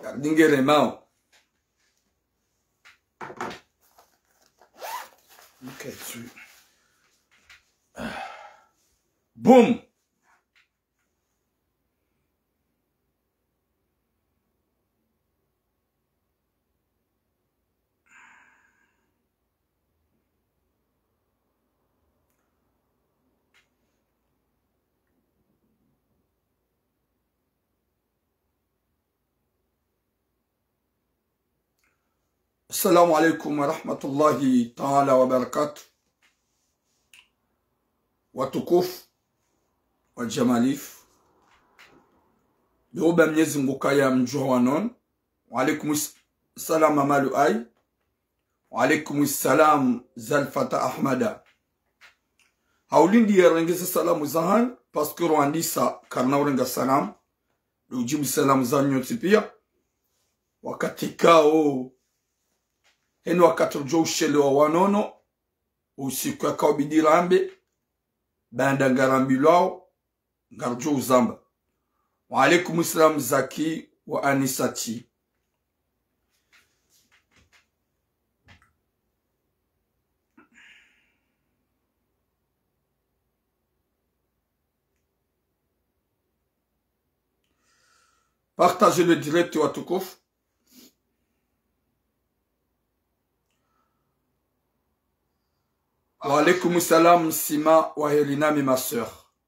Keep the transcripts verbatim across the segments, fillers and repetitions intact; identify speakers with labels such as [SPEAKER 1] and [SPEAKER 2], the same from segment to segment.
[SPEAKER 1] Kardingere mao. Okay, sweet. Boom. Assalamu alaikum wa rahmatullahi ta'ala wa barakatuh. Watukufu wa jamalif Yoba Mwenyezi Mungu kaya mjua wanon. Wa alaikum salam amalu ay. Wa alaikum salam Zalfata Ahmada. Haulindi ya rengeza salamu zahan paske Rwandisa karna urenga salam ujibu salamu zahan nyoti pia wakati kao henu wakati ujo ushele wa wanono usiku ya kao bidirambe banda ngarambilao ngarjo uzamba. Wa alaikum salam Zaki wa Anisati. Partagez le direct watukufu. Wa alaikum salam Sima wa Helinami ma sœur.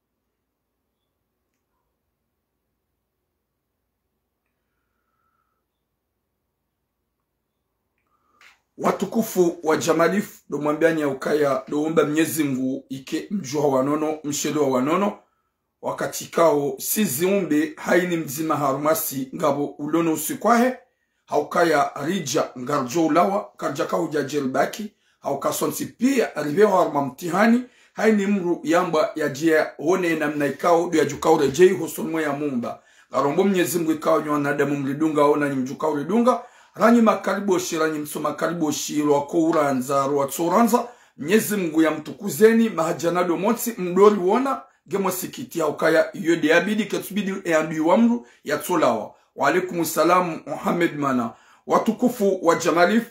[SPEAKER 1] Watukufu wa jamalif do mwambiani ya ukaya do umba Mwenyezi Mungu ike mjua wanono mshelo wa wanono wakati kao sizi umbe haini mzima harumasi ngabo ulono usikwahe haukaya rija ngarjo ulawa karjaka hujajelbaki haukasonsi pia arrivewa haruma mtihani haini mru yamba ya jia hone na mnaikao du ya jukao rejei husonmo ya mumba garombo Mwenyezi Mungu ikao nywanadamu mlidunga ona njukao lidunga ranyi makariboshi ranyi mso makariboshi rwa kouranza rwa tsoranza Mwenyezi Mungu ya mtukuzeni mahajanado motsi mdori wona gemo sikiti ya ukaya yode ya bidi ketubidi e andu wamru ya tsolawa. Wa alaikum salam Muhammad Mana. Watukufu wa jamalif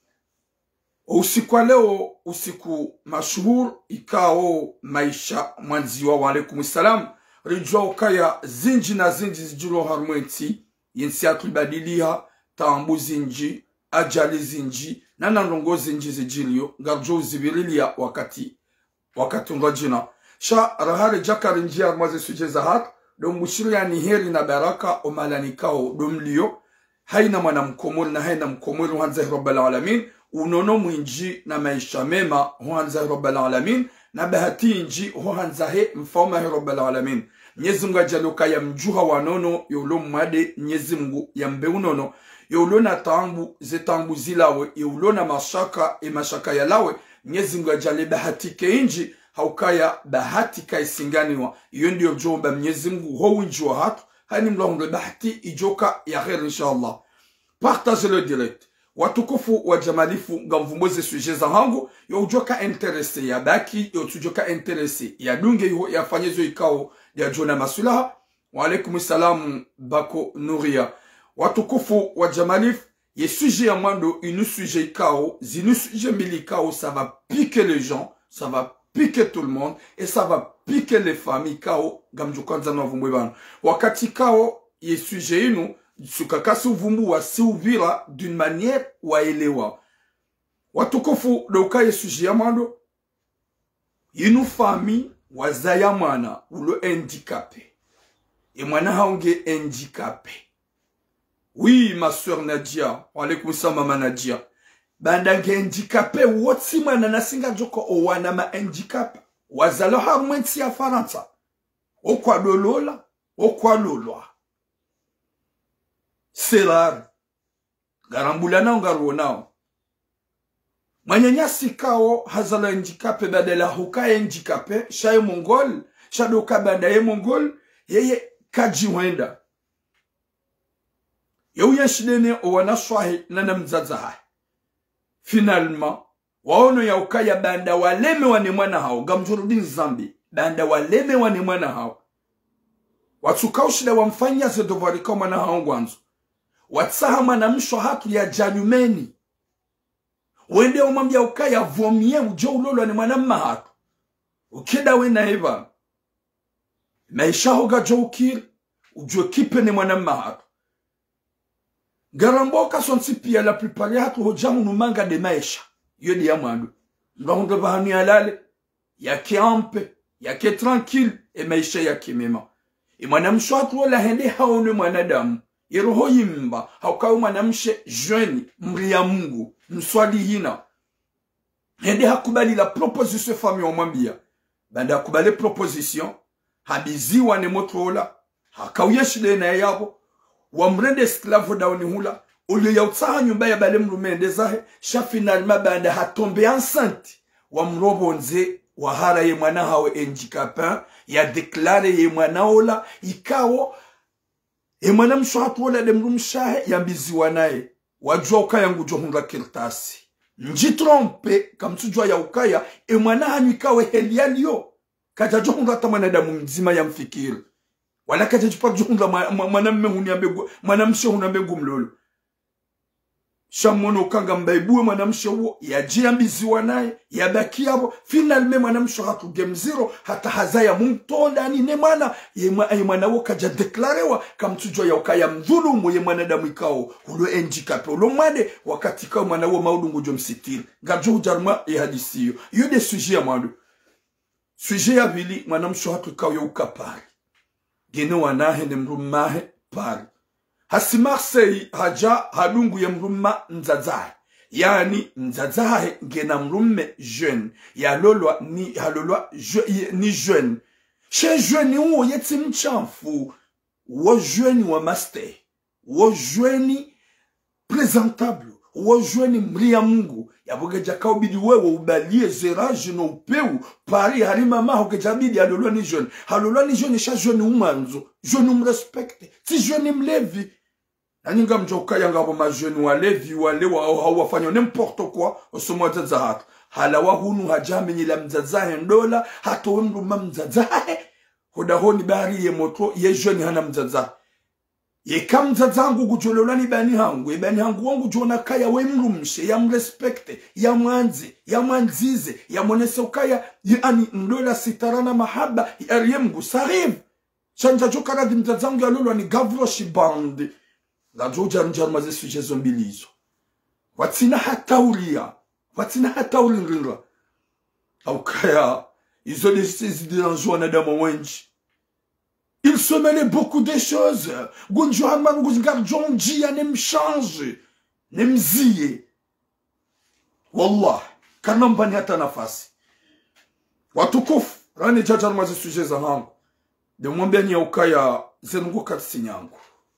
[SPEAKER 1] usiku wa leo usiku mashuhur ikao maisha mwanziwa. Wa alaikum salam rijua ukaya zinji na zinji zijuro harumwenti yensi atulibadilia taambu zinji ajali zinji na nanrongo zinji zijilio ngarjo zibirilia wakati wakati ngajina sha rahare jakari njia mwaze suje zahat do mbushiri ya niheri na baraka omalanikao domlio haina mwana mkomori na haina mkomori huanza Rabbal Alamin unono mwinji na maisha mema huanza Rabbal Alamin na bahati inji huanza he mfawma Rabbal Alamin. Mwenyezi Mungu ajaluka ya mjuha wanono yolo mwade Mwenyezi Mungu ya mbe unono yolo na tangu zetangu zilawe yolo na mashaka e mashaka ya lawe Mwenyezi Mungu ajale bahati ke inji haukaya bahati kaisinganiwa. Iyo ndiyo jomba Mwenyezi Mungu howinjwa hatu hani mlongo bahati ijoka ya khair inshallah. Partagez le direct. Watukufu wa jamalifu ngamvumboze suje za hangu yo ujoka interese ya baki yo tujoka interese ya dunge yo ya fanyezo ikao ya jona masulaha. Wa alaikum salam Bako Nouria. Watukufu wa jamalif ye suje ya mwando inu suje ikao zinu suje mbili ikao ça va piquer les gens, ça va piquer tout le monde et ça va piquer les familles kao gamjukanza na vumbwe bana wakati kao ye sujet inu sukakasi uvumbu wa si uvira d'une manière waelewa watukufu doka ye sujet ya mwando inu famille wazaya mwana ulo handicapé et mwana haunge handicapé. Oui ma soeur Nadia, wa alaikum salam mama Nadia. Banda nge handicapé wotsi mwana nasinga joko owana ma handicap wazalo harumwensi ya Faransa okwa lolola okwa lolwa selar garambulana ngaronao manyanyasi kao hazala handicapé badala huka handicapé shay mongol shadoka banda ye mongol yeye kaji wenda yeuya shidene owana swahi nana mzaza. Finalement, waono ya ukaya banda waleme wane mwana hao gamjurudin zambi banda waleme wane mwana hao watukaushida wamfanya zedovarika mwana hao gwanzo watsaha mwanamsho hatu ya janyumeni wende umambia ukaya vomie ujo ulolo ni mwanamma hatu ukida wena hivana maisha hoga jo ukiri ujue kipe ni mwanamma hatu garamboka sonsi pia la plupart ya hatu hojamu numanga de maisha yodi ya mwandu ngahundo bahanu ya lale yake ampe yake tranquille e maisha yake mema e mwanamsho hatu wala hende haone mwanadamu yeroho yimba haukawe mwanamshe jweni mri ya Mungu mswali hina hende hakubali la proposition fami omwambia banda hakubali proposition habiziwa ne motola hakawiyeshide na yabo wamrende esclave dauni hula ulio ya utsaha nyumba ya bale mrumende zahe sha finalement banda hatombe enceinte wamrobonze wahara ye mwana hawe handicapin ya deklare ye mwana ola ikawo e mwana mshwatu wala de mrumshahe yambiziwa naye wajua ukaya ngujo hunga kirtasi njitrompe kamtujua ya ukaya e mwana hanyu ikawe helialio kajajo hunga ta mwanadamu mzima ya mfikiri wala kajajo pa junga mwanamme huniambegu mwanamshe hunambegu mlolo shamono kanga mbaibuwe mwanamshe huo ya jiambiziwa naye ya baki yabo finalme mwanamshe hatu game zero hata hazaya mungtonda ni ne mwana ye mwana wo kaja deklarewa kamtujwa ya ukaya mdhulumu ye mwanadamu ikao ulo handicapé ulo mwade wakati kao mwana wo maudungu jo msitiri gajo ujarma e hadisiyo yo de sujet ya mwadu sujet ya vili mwanamshe hatu ikao ya ukapari gene wanahe ne mrumahe pari hasi Marseille haja hadungu ya mrumma nzazahe yani nzazahe ngena mrumme jeune ya lolwa ni halolwa je, ni jeune che jeune uo yeti mchamfu wo jeune wa master wo jeune presentable wo jeune mria Mungu yaboge jakao bidi wewe ubalie zerage no upeu pari harima maho kejabidi halolwa ni jeune halolwa ni jeune cha jeune umanzo jeune mrespecte ti jeune mlevi Aninga mjoka yanga bo majeni wale vi wale wa wafanya n'importe quoi osomo zazahat halawa hunu hajame ni la mzazahe ndola hato mndu mamzazahe hoda honi bari ye moto ye jeune hana mzazahe ye kam mzazangu gujolola ni bani hangu bani hangu wangu jona kaya we mrumshe ya mrespecte ya mwanzi ya mwanzize ya monese ukaya yani ndola sitarana mahaba ya riyemgu sarif chanja jokara di mzazangu ya lolo ni gavro shibandi la joja njarma ze suje zombilizo watsina hataulia watsina hataulingira au kaya izo des idées na dama wenji il se mêle beaucoup de choses gonjo hamman guzgarjon jia nem change nem ziye wallah kana mbani hata nafasi watukufu rani jajarma ze suje za hangu de mwambia ni ukaya zenungu katsinyangu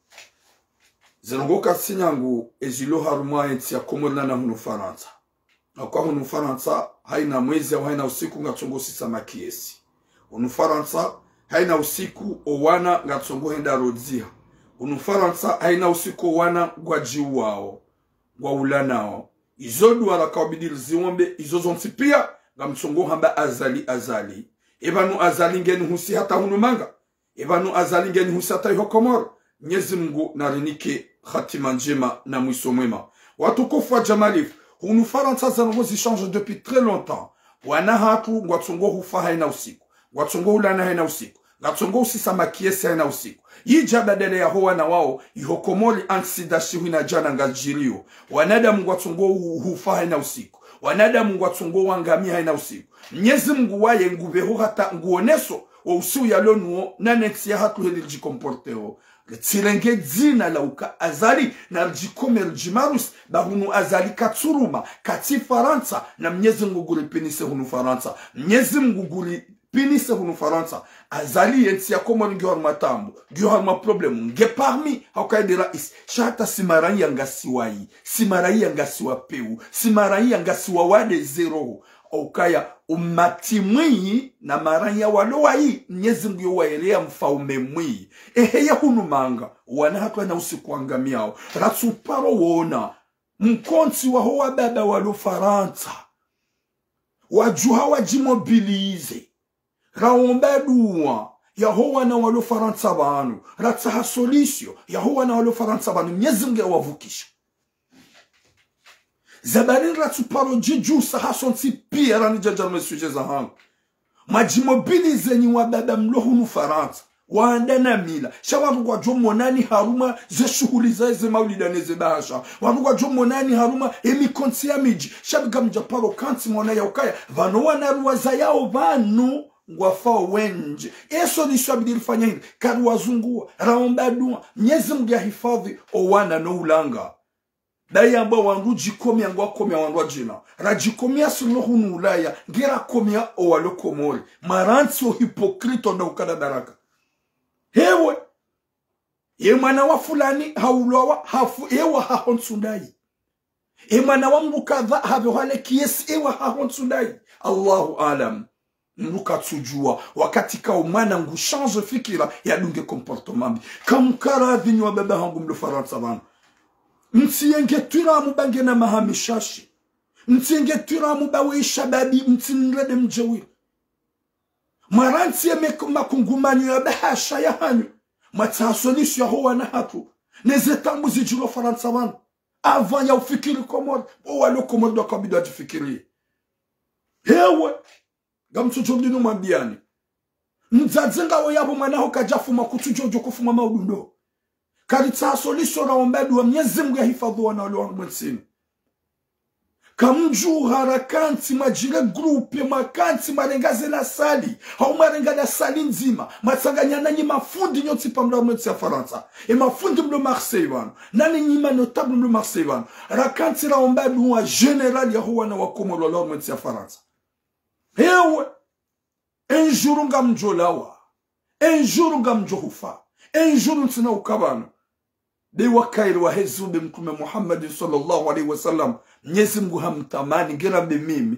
[SPEAKER 1] Zenongoka sinyangu ezilo haruma enti ya komorna na hunu Faransa. Na kwa hunu Faransa haina mwezi au haina usiku ngatsongo sisa makiesi. Hunu Faransa haina usiku owana ngatsongo henda rodzia. Hunu Faransa haina usiku owana gwaji wao. Gwa ulanao. Izodu wala kawabidil ziwombe izozonsi pia ngatsongo hamba azali azali. Ebanu azali ngeni husi hata hunu manga. Ebanu azali ngeni husi hata iho komoro. Mwenyezi Mungu narinike khatima njema na mwiso mwema. Watukufu wa Jamalif, hunu Faransa zanongo zichange depuis très longtemps. Wana hatu ngwatsongo hufa haina usiku. Ngwatsongo hulana haina usiku. Ngwatsongo usisa makiesi haina usiku. Yija badele ya hoa na wao, ihokomori ansidashi huina jana ngajirio. Wanada ngwatsongo hufa haina usiku. Wanada ngwatsongo wangami haina usiku. Mwenyezi Mungu waye ngubeho hata nguoneso wa usiu ya lonuo na netsia hatu heli jikomporteo. Tsirenge dzina la uka azali na rjikomer jimarus bahunu azali katsuruma kati Faransa na Mwenyezi Mungu guli pinise hunu Faransa Mwenyezi Mungu guli pinise hunu Faransa azali yensi ya komori ngihor matambu ngihor ma problemu nge parmi haukaide rais shata simarai yangasiwai simarai yangasiwa peu simarai yangasiwa wade zero Okaya umati mwi na maranya walowa hii Mwenyezi Mungu yowaelea mfaume mwi ehe ya hunu manga wana hatu na usikuangamiao ratsuparo wona mkonsi wa hoa baba walo Faransa wajuha wajimobilize raomba duwa yahowa na walo faransa banu ratsaha solisio yahowa na walo faransa banu Mwenyezi Mungu awavukisha zabarin ratu paro jiju saha sonti pia rani jajarme suje za hangu majimobilize ni wababa mlohunu faransa waandana mila shawarugwa jomo nani haruma ze shughuli za ze maulidane ze bahasha warugwa jomo nani haruma emi konti ya miji shabiga mjaparo kanti mwana ya ukaya vano wanaruwaza yao vanu ngwafao wenje eso ni shabidil fanya hindi kari wazungua raomba dua Mwenyezi Mungu hifadhi owana no ulanga dai ambao wangu jikomia ngwa komia wangu jina rajikomia sunuhunu ulaya ngira komia owalo komori maranti o hipokrito na ukada daraka hewe ye mwana wa fulani haulwa hafu ewa hahonsundai e mwana wa mrukadha have hale kiesi ewa hahonsundai Allahu alam mruka tujua wakati ka umana ngu change fikira ya dunge comportement kamkara vinyo baba hangu mlo faransa bana mtsiyenge twira mubange na mahamishashi mtsiyenge twira mubawe shababi mtsinrede mjawiri maranti ya makungumani ya bahasha ya hanyu matasonisi ya hoa na hatu nezetambu zijiro faransa wana avant ya ufikiri komod owa lo komod do kabido ajifikiri hewe gamtu jomdinu mambiani mzazenga wa yabo manaho kajafuma kutujojo kufuma maudundo karita solisho na ombedu wa Mwenyezi Mungu ya hifadhu wana wale wangu mwensini kamju harakanti majire grupe makanti marengaze la sali hau marenga la sali nzima matanganya nanyi mafundi nyoti pamla mweti ya Faransa e mafundi mlo Marseille wano nani nyima notable mlo Marseille wano rakanti la ombedu wa general ya huwa na wakomolo la mweti ya Faransa hewe enjuru nga mjolawa enjuru nga mjohufa enjuru ntina ukabano de wakairi wa hezube mtume Muhammad sallallahu alaihi wasallam Mwenyezi Mungu hamtamani ngira be mimi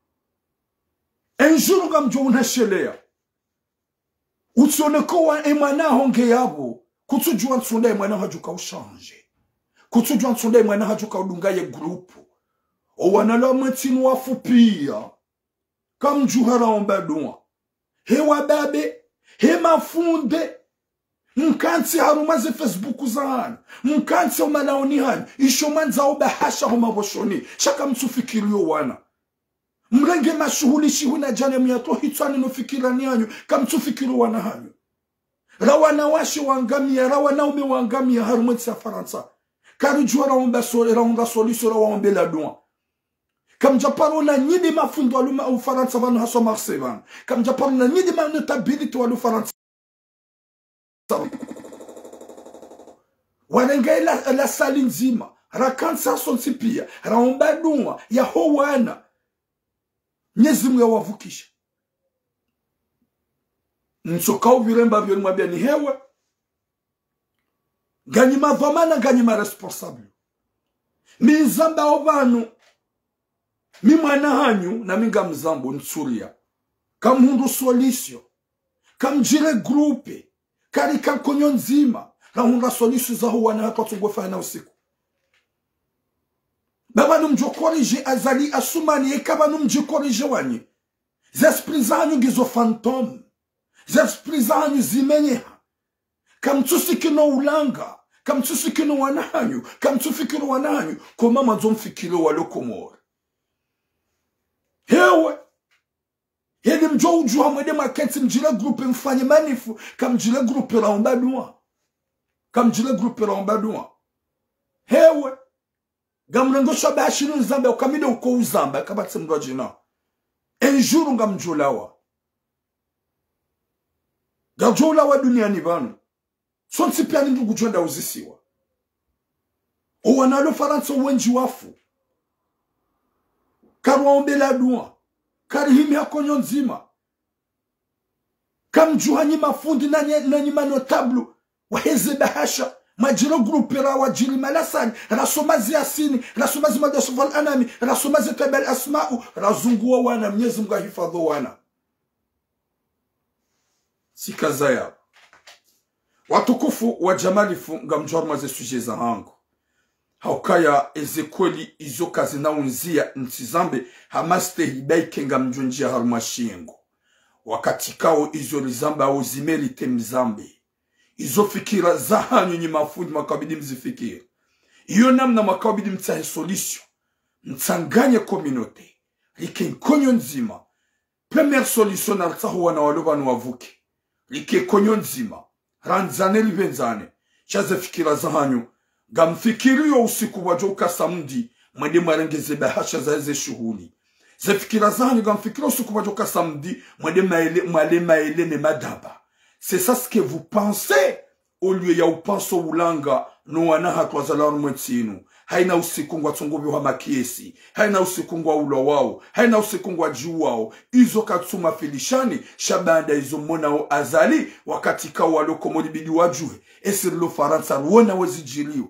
[SPEAKER 1] enjuru nga mjo unashelea utsoneko wa emana honge yabo kutujua nsonda emana hajuka ushanje kutujua nsonda emana hajuka udungaye grupu o wanalo mwetinu wafupia kamjuhara ombadua hewa babe he mafunde mkanti harumaze Facebook zahani mkanti omalaoni hani ishomanza obahasha homaboshoni shaka mtufikirio wana mrenge mashuhuli shihuna jane miyato hitwani nofikirani hanyu kamtufikirio wana hanyu rawana washi wangamia rawana ume wangamia harumati ya Faransa karujuhara ombasore raunda soliso rawa la dua Kam japaro na nyidi mafundo aluma au Faransa vanu haso Marseille vanu. Kam japaro na nyidi ma notability walu Faransa. Wanenga la, la salinzima. Rakansa sonsi pia. Raombadunwa ya howana. Mwenyezi Mungu awavukisha. Nsokao viremba vyoni mwabia ni hewe. Ganyi madhamana ganyi ma responsable. Mizamba ovanu. Mi mwana hanyu na minga mzambo nsuria. Kam hundu solisio. Kam jire grupe. Kari kam konyo nzima. Na hunda solisio za huwa na hatu tungwefa na usiku. Baba numjo korije azali asumani ekaba numjo korije wanyi. Zesprit zanyu gizo fantome. Zesprit zanyu zimenyeha. Kam tusikino ulanga. Kam tusikino wanahanyu. Kam tufikino wanahanyu. Koma mazom fikilo walokomori. Hewe Hedi mjo ujua mwede makenti mjile grupe mfanye manifu Kam jile grupe raombadua Kam jile grupe raombadua Hewe Gamrengo shobe ashinu nzambe Ukamide uko uzamba Kabati mdwa jina Enjuru nga mjolawa Gajolawa dunia nivanu Sonsi pia nindu kujuenda uzisiwa Uwanalo Faransa uwenji wafu Karu waombe la dua. Kari himi hakonyo nzima. Kamjuhanyi mafundi nanyi manotablu. Waheze bahasha. Majiro grupi rawa jiri malasani. Rasomazi asini. Rasomazi madasufal anami. Rasomazi tabel asma'u. Razunguwa wana. Mwenyezi Mungu ahifadhu wana. Sikazaya. Watukufu wa jamalifu nga mjormaze suje za hangu. Haukaya ezekweli izo kazi na unzia ntizambe hamaste hibaike nga mjunjia harumashiengo. wakati kao izo lizamba au zimerite mzambi. Izo fikira za hanyu nyi mafundi makabidi mzifikira. Iyo namna makabidi mtahe solution. Mtanganye kominote. Like konyo nzima. Première solution na rtahu wana waloba nuwavuke. Like konyo nzima. Ranzane libenzane. Chaze fikira za hanyu. Gamfikiri yo usiku wajoka samdi. Mwende marengeze bahasha za eze shughuli. Ze fikira za hanyu gamfikiri usiku wajoka samdi. Mwende maele maele ne madaba. C'est ça ce que vous pensez. Au lieu ya upanso ulanga. No wana hatwa zalaru mwetinu. Haina usiku ngwa tungubi wa makiesi. Haina usiku ngwa ulo wao. Haina usiku ngwa juu wao. Izo katsuma filishani. Shabanda izo mona o azali. Wakati kao walo komodi bidi wajue. Esirilo faransa ruona wezijiliyo.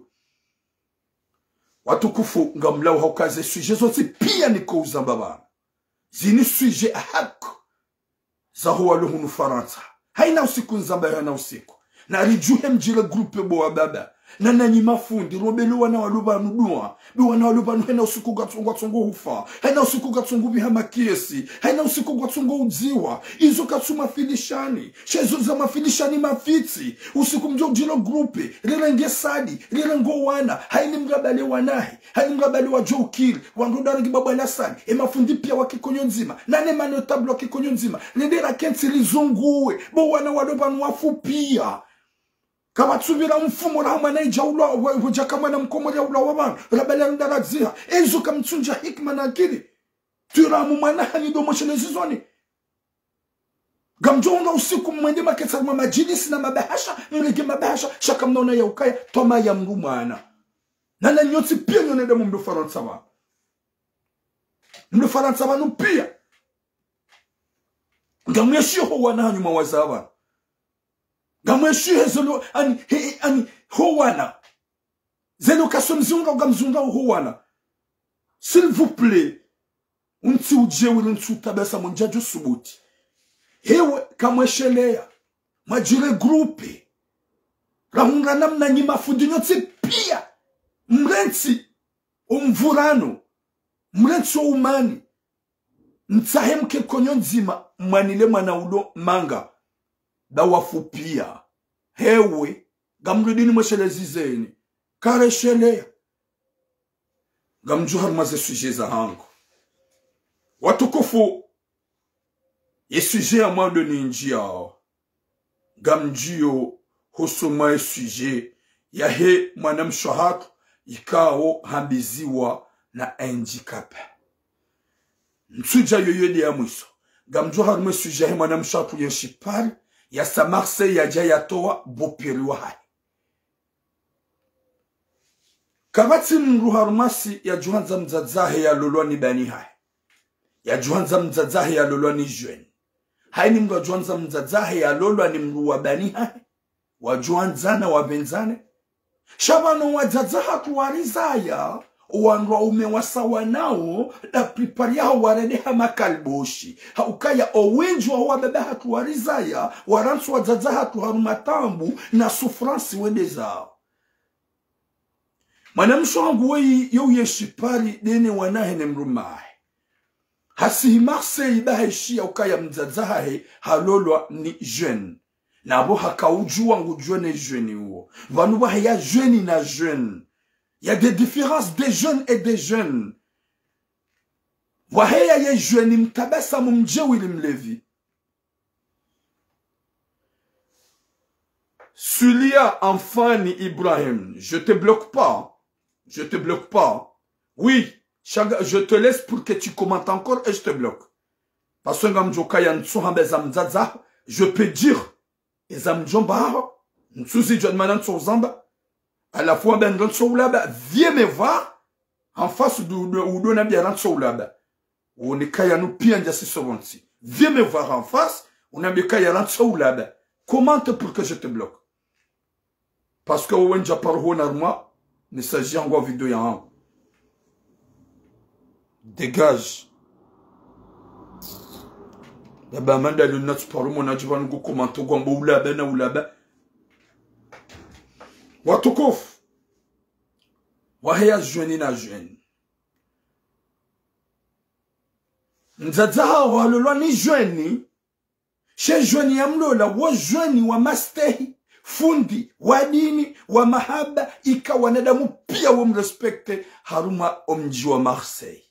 [SPEAKER 1] Watukufu ngamlau haukaze suje zote pia niko uzambabana. Zini suje ahako. Zaho walo hunu faransa. Haina usiku nzamba haina usiku. Na rijuhe mjile grupe bo wa baba. Na nanyi mafundi robelo wana waluba nudua. Bi wana waluba nuhena usiku gatungu gatungu hufa. Haina usiku gatungu bihama kiesi. Haina usiku gatungu udziwa. Izo katsuma filishani. Shezo za mafilishani mafiti. Usiku mjo jilo grupe. Rirenge sadi. Rirengo wana. Haini mrabale wanahi. Haini mrabale wa jokili. Wangoda rangi baba na sadi. E mafundi pia wakikonyo nzima. Nane mano tablo wakikonyo nzima. Nendera kenti lizunguwe. Bo wana waluba nuwafu pia. Kama tsubira mfumo na humana ija ula wajaka kama na mkomori ya ula wabana rabela ndaradziha ezo kamtsunja hikma na akili tira mumana hani do moshene zizoni gamjonga usiku mwende maketsa majilisi na mabahasha mrege mabahasha shaka mnaona ya ukaya toma ya mrumana na na nyoti pia nyonede mu Faransa ba mu Faransa ba no pia ngamweshio ho wana hanyuma wazaba Gamweshi hezolo ani he ani howana. Zeno kasomzunga gamzunga howana. S'il vous plaît. Unti ujewe ntu tabesa monjajo subuti. Hewe kamweshelea. Majire grupe. Rahunga namna nyima fundi nyote pia. Mrenti umvurano. Mrenti wa umani. Ntahemke konyo nzima manile mana ulo manga. Da wafupia. Hewe. Gamrudini mweshele zizeni. Kare shelea. Gamjuhar maze suje za hangu. Watukufu. Ye suje ya mwando ni njia. Gamjio. Hosoma suje. Ya he mwanam shohatu. Ikao hambiziwa na handicap. Nsuja yoyodi ya mwiso. Gamjuhar mwe suje ya mwanam shohatu yenshipari. Ya sa Marseille ya jaya toa bopiriwa hai. Kabati mruharumasi ya juhanza mzazahe ya lolwani bani hai. Ya juhanza mzazahe ya lolwani juen. Hai ni mru juhanza mzazahe ya lolwani mruwa bani hai. Wa juhanza na wabenzane. Shabano wa jazaha tuwarizaya. Uwanwa umewasawa nao na pripari yao warene hama kalboshi. Haukaya owenju wa wababa hatu warizaya. Waransu wa zaza hatu harumatambu na sufransi wende zao. Manamsho wangu wei yu yeshipari dene wanahene mrumahe. Hasihi Marseille bahe shia ukaya mzazahe halolwa ni jeune. Na abo hakauju wangu jwene jeune uo. Vanuwa haya jeune na jeune. Il y a des différences des jeunes et des jeunes. Waheya ye jeune mtabasa mumjewi limlevi. Sulia Enfani Ibrahim, je te bloque pas. Je te bloque pas. Oui, je te laisse pour que tu commentes encore et je te bloque. Parce que je peux dire, à la fois, ben, viens me voir en face de où on bien là-bas. On est kaya nous pire de ces secondes. Viens me voir en face, on a bien kaya là-bas. Commente pour que je te bloque. Parce que on a pas moi, ne s'agit en vidéo ya. Dégage. D'abord, manda le note pour mon adjoint go commenter gombo ou là-bas na ou là-bas. Watukof. Wahaya jeune na jeune. Nzazaha walolwa ni jeune. she jweni ya mlola wo jweni wa mastehi fundi wa dini wa mahaba ika wanadamu pia wamrespekte haruma omji wa Marseille.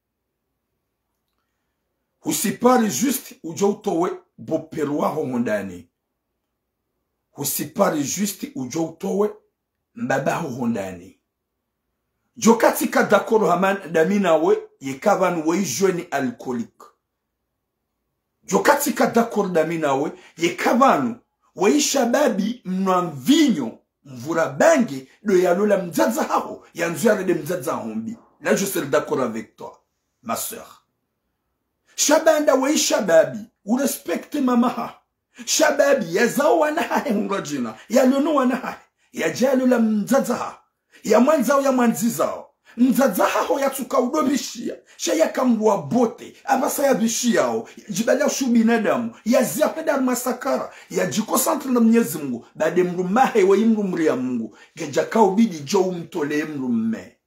[SPEAKER 1] Usipari juste ujo utowe boperwa hondani. Usipari juste ujo utowe mbaba hondani. Jokati ka dakoro haman damina we yekavan we jweni alcoolique. Jokati ka dakoro damina we yekavanu we shababi mnamvinyo mvura bangi do yalola mzaza hao yanzuare de mzaza hombi. Là je suis d'accord avec toi ma sœur. Shabanda we shababi u respecte mamaha. Shababi ya zao wanaha hungrajina ya lono wanaha ya jalo la mzaza ya mwanzao ya mwanzizao mzaza hao ya tuka udobishia shaya kamwa bote abasa ya bishiyao jibalia shubinadamu ya ziapeda masakara ya jikosantre na Mwenyezi Mungu bade mrumahe wa imrumri ya Mungu gejakao bidi jo umtole mrumme.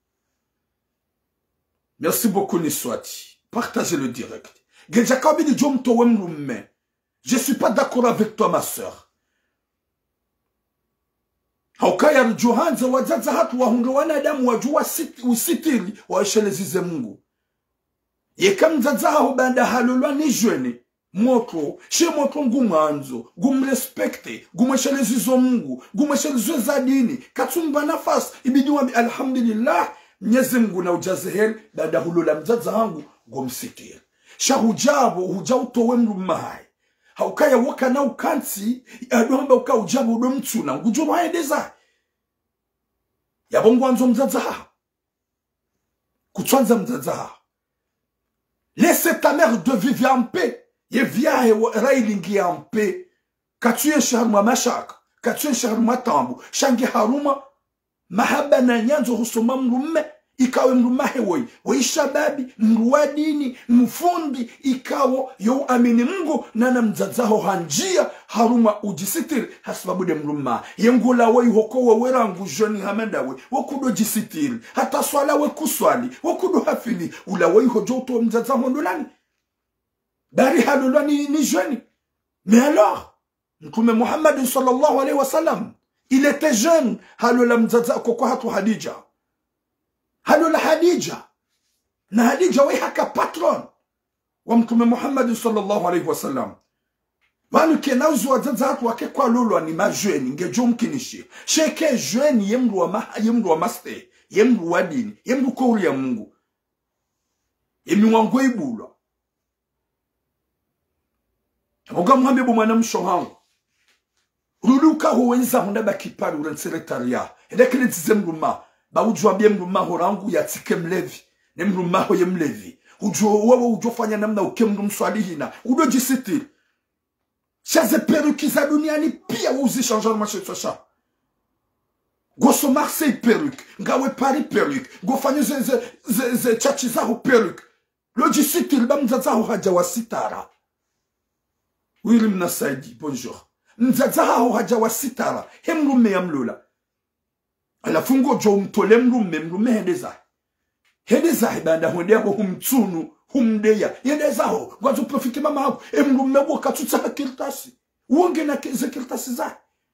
[SPEAKER 1] Merci beaucoup Niswati. Partagez le direct. Gejakao bidi jo umtole mrumme. Je suis pas d'accord avec toi ma sœur. Haukaya rujuhanza wazaza hatu wahunga wanadamu wajua usitiri waishelezize Mungu. Yeka mzaza hao banda halulwa ni jweni. Moko, she moko ngumanzo, gumrespekte, gumeshelezizo Mungu, gumeshelezizo za dini. Katumba nafasi, ibidiwa alhamdulillah, Mwenyezi Mungu na ujazehel, banda hulula mzaza hangu, gumsitiri. Sha hujabo, hujautowe mrumahai. Haukaya waka na ukansi aduhamba uka ujabu udo mtuna ngujoba haedeza yabongo anzo mzaza kutwanza mzaza laissez ta mère de vivre en paix ye via he railingi en paix katuye sharma mashaka katuye sharma tambu shange haruma mahaba na nyanzo husoma mrumme ikawe mrumahe woi waishababi mruwadini mfundi ikawo yo amini Mungu nana mzazaho hanjia haruma ujisitiri hasababu de mruma yengula woi hokowa werangu joni hamendawe wakudo jisitiri hata swala we kuswali wakudo hafili ula woi hojoto mzazaho ndolani dari halulani ni joni. Mais alors Mtume Muhammad sallallahu alayhi wa sallam il était jeune halula mzaza koko hatu Hadija Halola Hadija na Hadija we haka patron wa Mtume Muhammad sallallahu alayhi wa sallam. Wanu kenauzu wazaza hatu wake kwa lolo ni majweni ngejo mkinishi sheke jweni yemru wa maha yemru wa maste yemru wa dini yemru kouri ya Mungu yemi wango ibulwa Oga Muhammad mwana mshohangu Ruluka huwenza hundaba kipari urenseretaria edekele tizemru ma ba ujua bie mruma horangu ya tike mlevi ne mruma hoye mlevi ujua wewe ujofanya namna ukemru mswalihina udo jisitiri shaze peruki za duniani pia uzi changeant marché tosha goso Marseille peruki ngawe Paris peruki gofanya ze ze ze, ze chachi zaho peruki lo jisitiri ba mzazaho haja wasitara wili mnasaidi bonjour mzazaho haja wasitara he mrume ya mlula alafungo jo mtole mrume mrume hedeza hedeza ibanda honde yako humtsunu humdeya hedeza ho kwazo profite mama hako e mrume wo katutsa kirtasi uonge na kirtasi za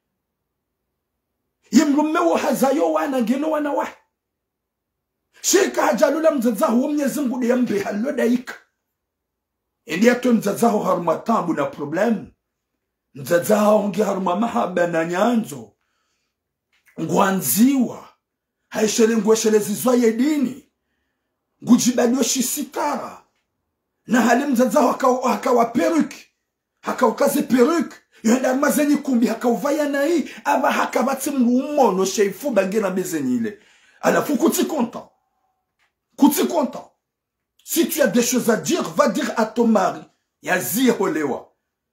[SPEAKER 1] ye mrume wo hazayo wana ngeno wana wa shika hajalula mzaza ho Mwenyezi Mungu de yambe haloda ika ndi ato mzaza ho haruma tambu na problem mzaza ho ngi haruma mahaba na nyanzo ngwanziwa haishele ngweshele zizwa yedini ngujibadio shisitara na hali mzazaho haka, haka wa peruki haka ukaze peruki yenda mazenyi kumbi haka uvaya na hii aba haka bati mrumono sheifu bangena bezenyi ile alafu kuti content kuti content si tu as des choses à dire va dire à ton mari ya ziro lewa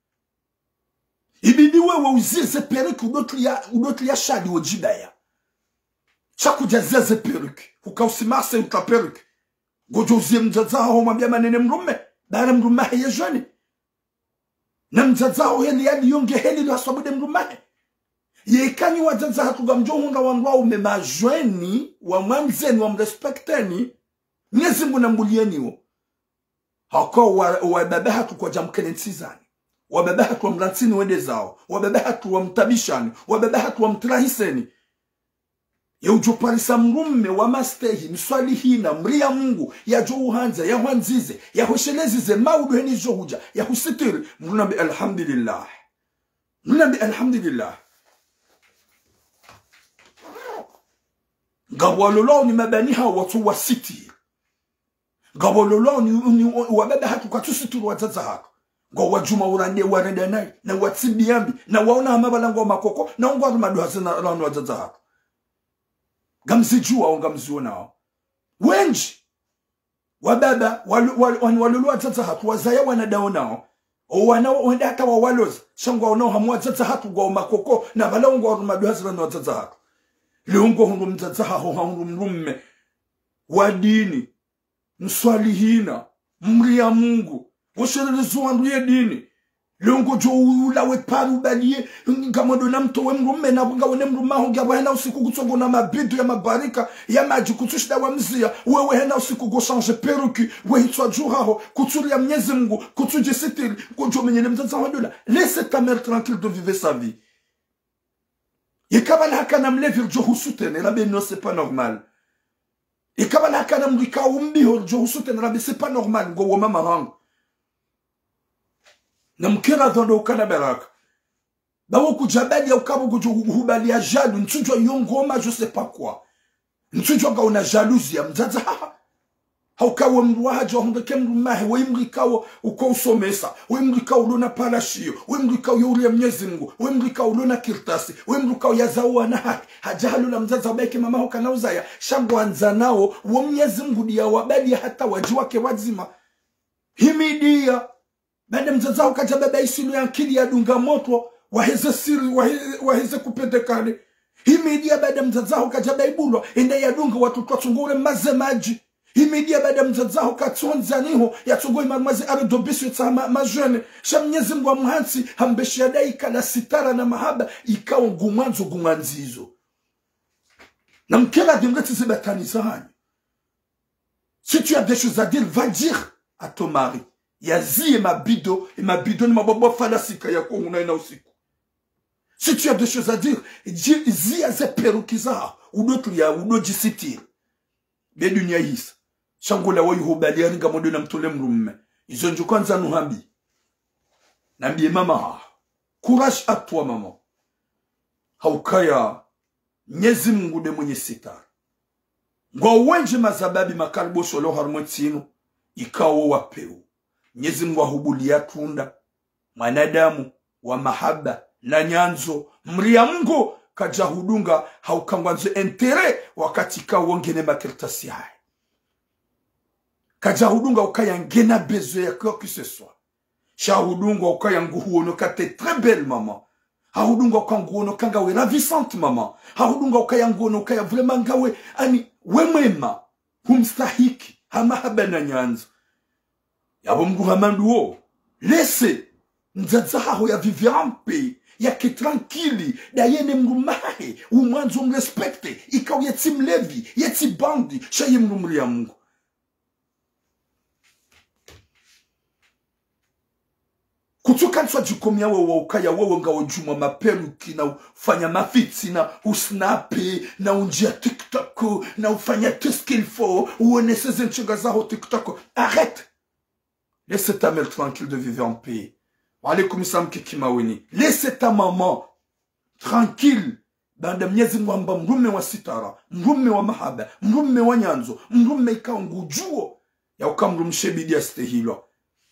[SPEAKER 1] ibidi wewe uzize peruki udotlia udotlia shadi ojibaya chaku jaze peruki ukausimase uta peruki gojo uzie mzazaho mwambia manene mrume dara mrume ya joni na mzazaho heli yali yonge heli lo asabude mrume yekanyi wazazaho tugamjo hunga wangwa umema jweni wa mwanzeni wa mrespekteni Mwenyezi Mungu nambulieni wo hako wa, wa babaha tukwa jamkene nsizani wababa hatu wa mlantini wende zao, wababa hatu wa mtabishani, wababa hatu wa mtrahiseni. Ya ujoparisa mrumme wa mastehi, mswalihina, mria Mungu, ya jo uhanza, ya huanzize, ya hushelezize, maudu heni jo huja, ya husitiri, mrunambi alhamdulillah. Mrunambi alhamdulillah. Gawalolo ni mabaniha watu wa siti. Gawalolo ni wababa hatu kwa tusituru wazaza hako. Gwa wajuma urande warende nai, na watsibiambi, na waona hamabalango wa makoko, na ungwa rumaduhase na ranu wazaza hako. Gamzijua au gamziona wenji wababa walulu wazaza hatu wazaya wanadaonao o wanao wenda hata wawaloza shangwa wanao hamwa zaza hatu gwa makoko na balongo wa rumaduhase na wazaza hatu leongo hundu mzaza hao hundu mrumme wadini mswalihina mria Mungu wosherelezo wandu ye dini leongo jo ulawe paru balie ngamodo na mtowe mrume na ngawone mruma ho ngabo hena usiku kutsongo na mabidu ya mabarika ya maji kutushida wa mzia wewe hena usiku go changer peruki we hitwa juhaho kutuli ya Mwenyezi Mungu kutuje sitiri kujo menyele mzaza wandola laisse ta mère tranquille de vivre sa vie ikabala hakana mlevi jo husutene rabe no c'est pas normal ikabala hakana mrika umbi ho jo husutene rabe c'est pas normal ngo wo mama hangu na mkera dhondo ukana baraka bawo kujabali ya ukabu kujuhubali ya jalu ntujwa yongoma je sais pas quoi ntujwa ga una jalousie ya mzaza haukawe mruwa haja hundake mrumahe we mrikawo uko usomesa we mrikawo ulona palashio we mrikawo yuri ya Mwenyezi Mungu we mrikawo ulona kirtasi we mrikawo ya zawa na haki haja halula mzaza beke mama hukana uzaya shangu anzanao wa Mwenyezi Mungu diya wabali hata wajiwake wazima himidia bada mzaza ukaja baba isilu ya nkili ya dunga moto waheze siri waheze kupendekane himidia bada mzaza ukaja baibulwa ende ya dunga watu kwa tungure maze maji himidia bada mzaza ukatonza niho ya tungure maze aridobisi ta majene sha Mwenyezi Mungu amhansi hambeshi ya daika na sitara na mahaba ikawa ngumanzo ngumanzizo na mkela dimreti zibatani sahani si tu as des choses à dire va dire à ton mari ya zi ma bido et ma bido ni mabobo falasika ya ko unaina usiku si tu as des choses à dire zi aze perukiza udotu ya udoji siti be dunia hisa shangola wa yuhobali aringa modo na mtole mrumme izo njo kwanza nuhambi nambie mama courage à toi maman haukaya Mwenyezi Mungu de mwenye sitara ngo wenje mazababi makalbo solo harmotino ikawo wapeu Mwenyezi Mungu ahubulia tunda mwanadamu wa mahaba na nyanzo mria Mungu kaja hudunga haukangwanzo entere wakati ka wongene makirtasi hai kaja hudunga ukaya ngena bezo ya quoi que ce soit sha hudunga ukaya nguhuono kate très belle maman ha hudunga ukanguono kangawe ravissante maman ha hudunga ukaya nguono ukaya vraiment ngawe ani wemwema humstahiki hamahaba na nyanzo yabo Mungu hamanduo laisse nzaza haho ya viviampe ya ke tranquille da yene mrumahe umwanzo mrespecte ikaw yeti mlevi yeti bandi shaye mrumri ya Mungu kutuka nswa jikomia wewe ukaya wewe ngawo juma maperu kina ufanya mafiti na usnape na unjia TikTok na ufanya tout ce qu'il faut uone seze nchenga zaho TikTok arrête. Laissez ta mère tranquille de vivre en paix. Alaykoum salam kikimaweni. Laissez ta maman tranquille. Banda Mwenyezi Mungu amba mrume wa sitara, mrume wa mahaba, mrume wa nyanzo, mrume ikawa ngujuo ya ukamrumshe bidi astehilo.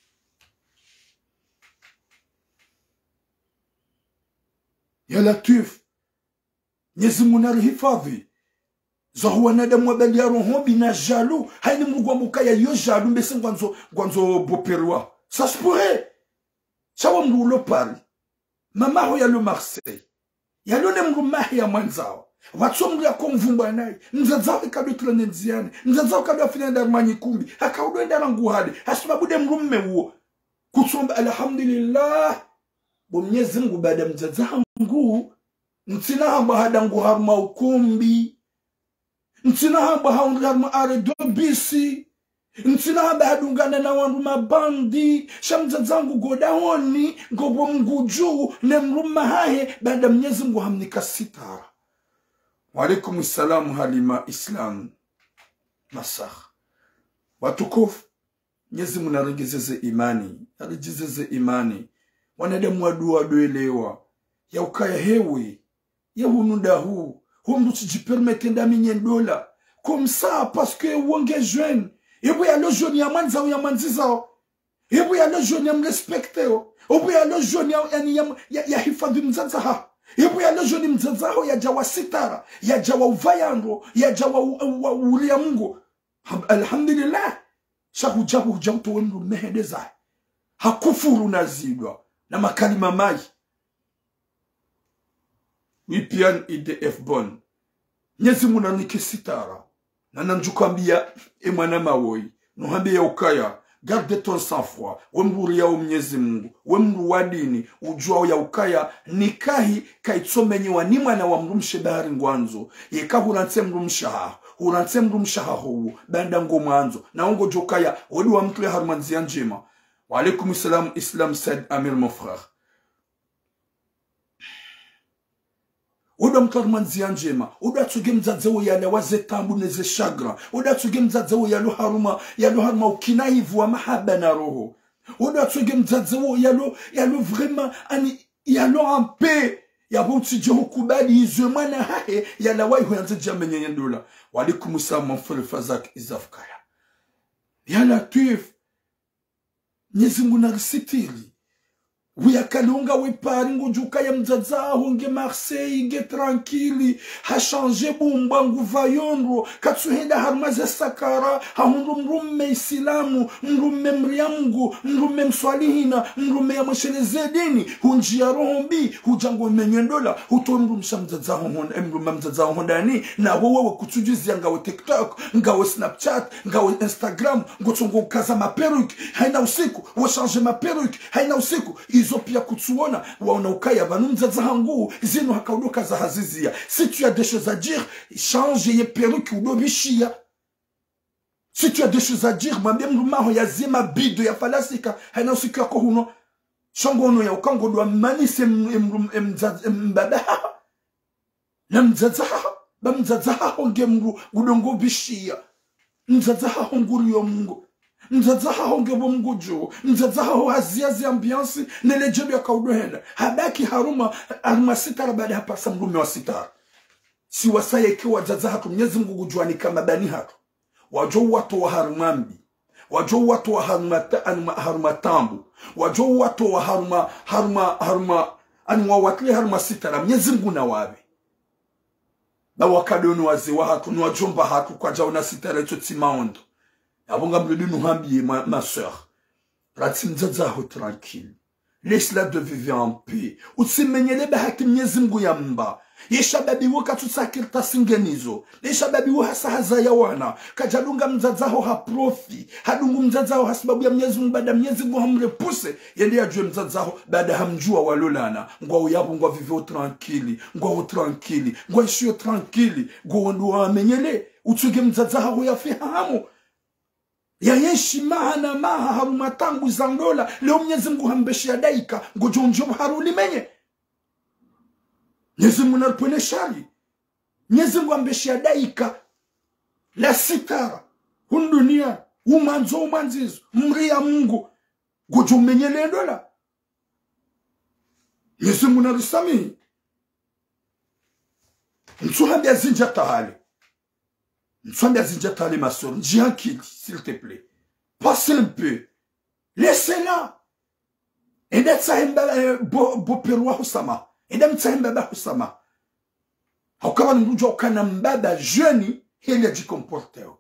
[SPEAKER 1] Ya Latif, Mwenyezi Mungu narihifadhi. Zahu wanadamu wabali ya rohobi na jalo. Haini Mungu wa mukaya yo jalo. Mbese ngwanzo, ngwanzo boperwa. Ça se pourrait. Chawa mru lo pari. Mama ho ya lo Marseille. Ya lo ne mru mahi ya manzao. Watso mru ya kumvumba nai. Mzazao ikadu tulane nziane. Mzazao kadu afina ndarmanyi kumbi. Haka udo endara nguhade. Hasumabude mru mme uo. Kutsomba alhamdulillah. Bo Mwenyezi Mungu baada mzazao ngu. Ntina hamba hadangu harma ukumbi. Ntina hamba haungu harma are do bisi. Ntina abadungana na wandu mabandi shamzazangu godaoni ngobo mguju ne mruma hahe bada Mwenyezi Mungu hamnika sitara. Wa alaikum salam Halima Islam Masah. Watukufu, Mwenyezi Mungu narejezeze imani, narejezeze imani. Wanadamu wadu waduelewa ya ukaya hewe ya hunuda huu humdu tujipermete ndami nyendola comme ça parce que wonge jeune ebo ya lo jeune ya manza ya manziza ebo ya lo jeune ya mrespecte ebo ya lo jeune ya ya, ya, ya hifadhi mzaza ha ebo ya lo jeune mzaza ho ya jawa sitara ya jawa uvayando ya jawa uria Mungu. Alhamdulillah shahu jabu jamto wemru mehedeza hakufuru nazidwa na makalima mai wipian ide F-bon Mwenyezi Mungu nanike sitara na nanjukambia e mwana mawoi nuhambia ukaya garde ton sang-froid wemru ya Mwenyezi Mungu wemru wadini ujua ya ukaya nikahi kaitsomenyewa ni mwana wa mrumshe bahari ngwanzo yeka huranse mrumsha huranse mrumsha huu banda ngomwanzo na ongo jokaya wadi wa mtu ya harumanzi ya njema. Wa alaikum salam Islam Said Amir mon frère. Oda mtarmanzi njema, oda tsuge mzazewo yale wazetambu neze shagra, oda tsuge mzazewo yalo haruma, yalo haruma ukinahivu wa mahaba na roho. Oda tsuge mzazewo yalo, yalo vraiment, ani, yalo ampe, yabo utije hukubali izwe mana hae, yala wai huyanze jamenye nyendola. Walikumu sa manfere fazak izafkaya. Yala tuif, Mwenyezi Mungu narisitiri. Uya kalunga we paringo juka ya mzaza honge Marseille nge tranquille ha changer bumba nguvayondro katsuhenda harmaze sakara ha hundu mrumme Islamu mrumme mriamungu mrumme mswalihina mrumme ya msheleze dini hunji ya rohombi hujango menyendola hutondu mshamzaza honda mrumme mzaza hondani na wewe kutujuzi ngawe TikTok ngawe Snapchat ngawe Instagram ngotongo kaza ma perruque haina usiku wa changer ma perruque haina usiku izo pia kutsuona waona ukaya banumzaza hangu zino hakaudoka za hazizia. Si tu as des choses à dire, change ye perruque ou dobishia. Si tu as des choses à dire, mwambie mrumaho ya zima bido ya falasika haina usiku yako huno shangono ya ukango dwa manise mbada na mzaza ba mzaza honge mru gudongo bishia mzaza honguri yo Mungu mzaza honge bo mgujo mzaza ho haziazi ambiance nele jebu ya kaudohenda habaki haruma haruma sitara baada hapa samrume wa sitara si wasaye kiwa zaza hatu Mwenyezi Mungu gujwani kama bani hatu wajo watu wa harumambi wajo watu wa haruma haruma tambu wajo watu wa haruma haruma haruma anwa watli haruma sitara Mwenyezi Mungu na wabe na wakadonu waziwa hatu ni wajomba hatu kwa jauna sitara ito timaondo. Abonga mludi nuhambiye ma, ma soeur. Rati mzaza ho tranquille. Laisse-la de vivre en paix. Utsimenyele bahaki Mwenyezi Mungu ya mba. Yesha babi woka tutsakirta singenizo. Yesha babi wo hasa haza ya wana. Kajadunga mzaza ho haprofi. Hadungu mzaza ho hasibabu ya Mwenyezi Mungu bada Mwenyezi Mungu hamrepuse. Yende ya jue mzaza ho bada hamjua walolana. Ngwa uyabu ngwa vivyo tranquille. Ngwa ho tranquille. Ngwa ishio tranquille. Ngwa wandu wa amenyele. Utuge mzaza ho ya fihamu. Ya yeshi maha na maha harumatangu zandola leo Mwenyezi Mungu hambeshi ya daika ngojonjobu haruli menye Mwenyezi Mungu narpone shari Mwenyezi Mungu hambeshi ya daika la sitara hundunia umanzo umanzizo mria Mungu ngojomenye lendola Mwenyezi Mungu narisami msuhambi ya zinja tahali Mfambia zinjatali ma soeur, tranquille, s'il te plaît. Passe un peu. Laissez-la. Et d'être ça bo perwa husama. Et d'être ça mbaba husama. Haukawa ndujo ukana mbaba jeune, il a dit comporter.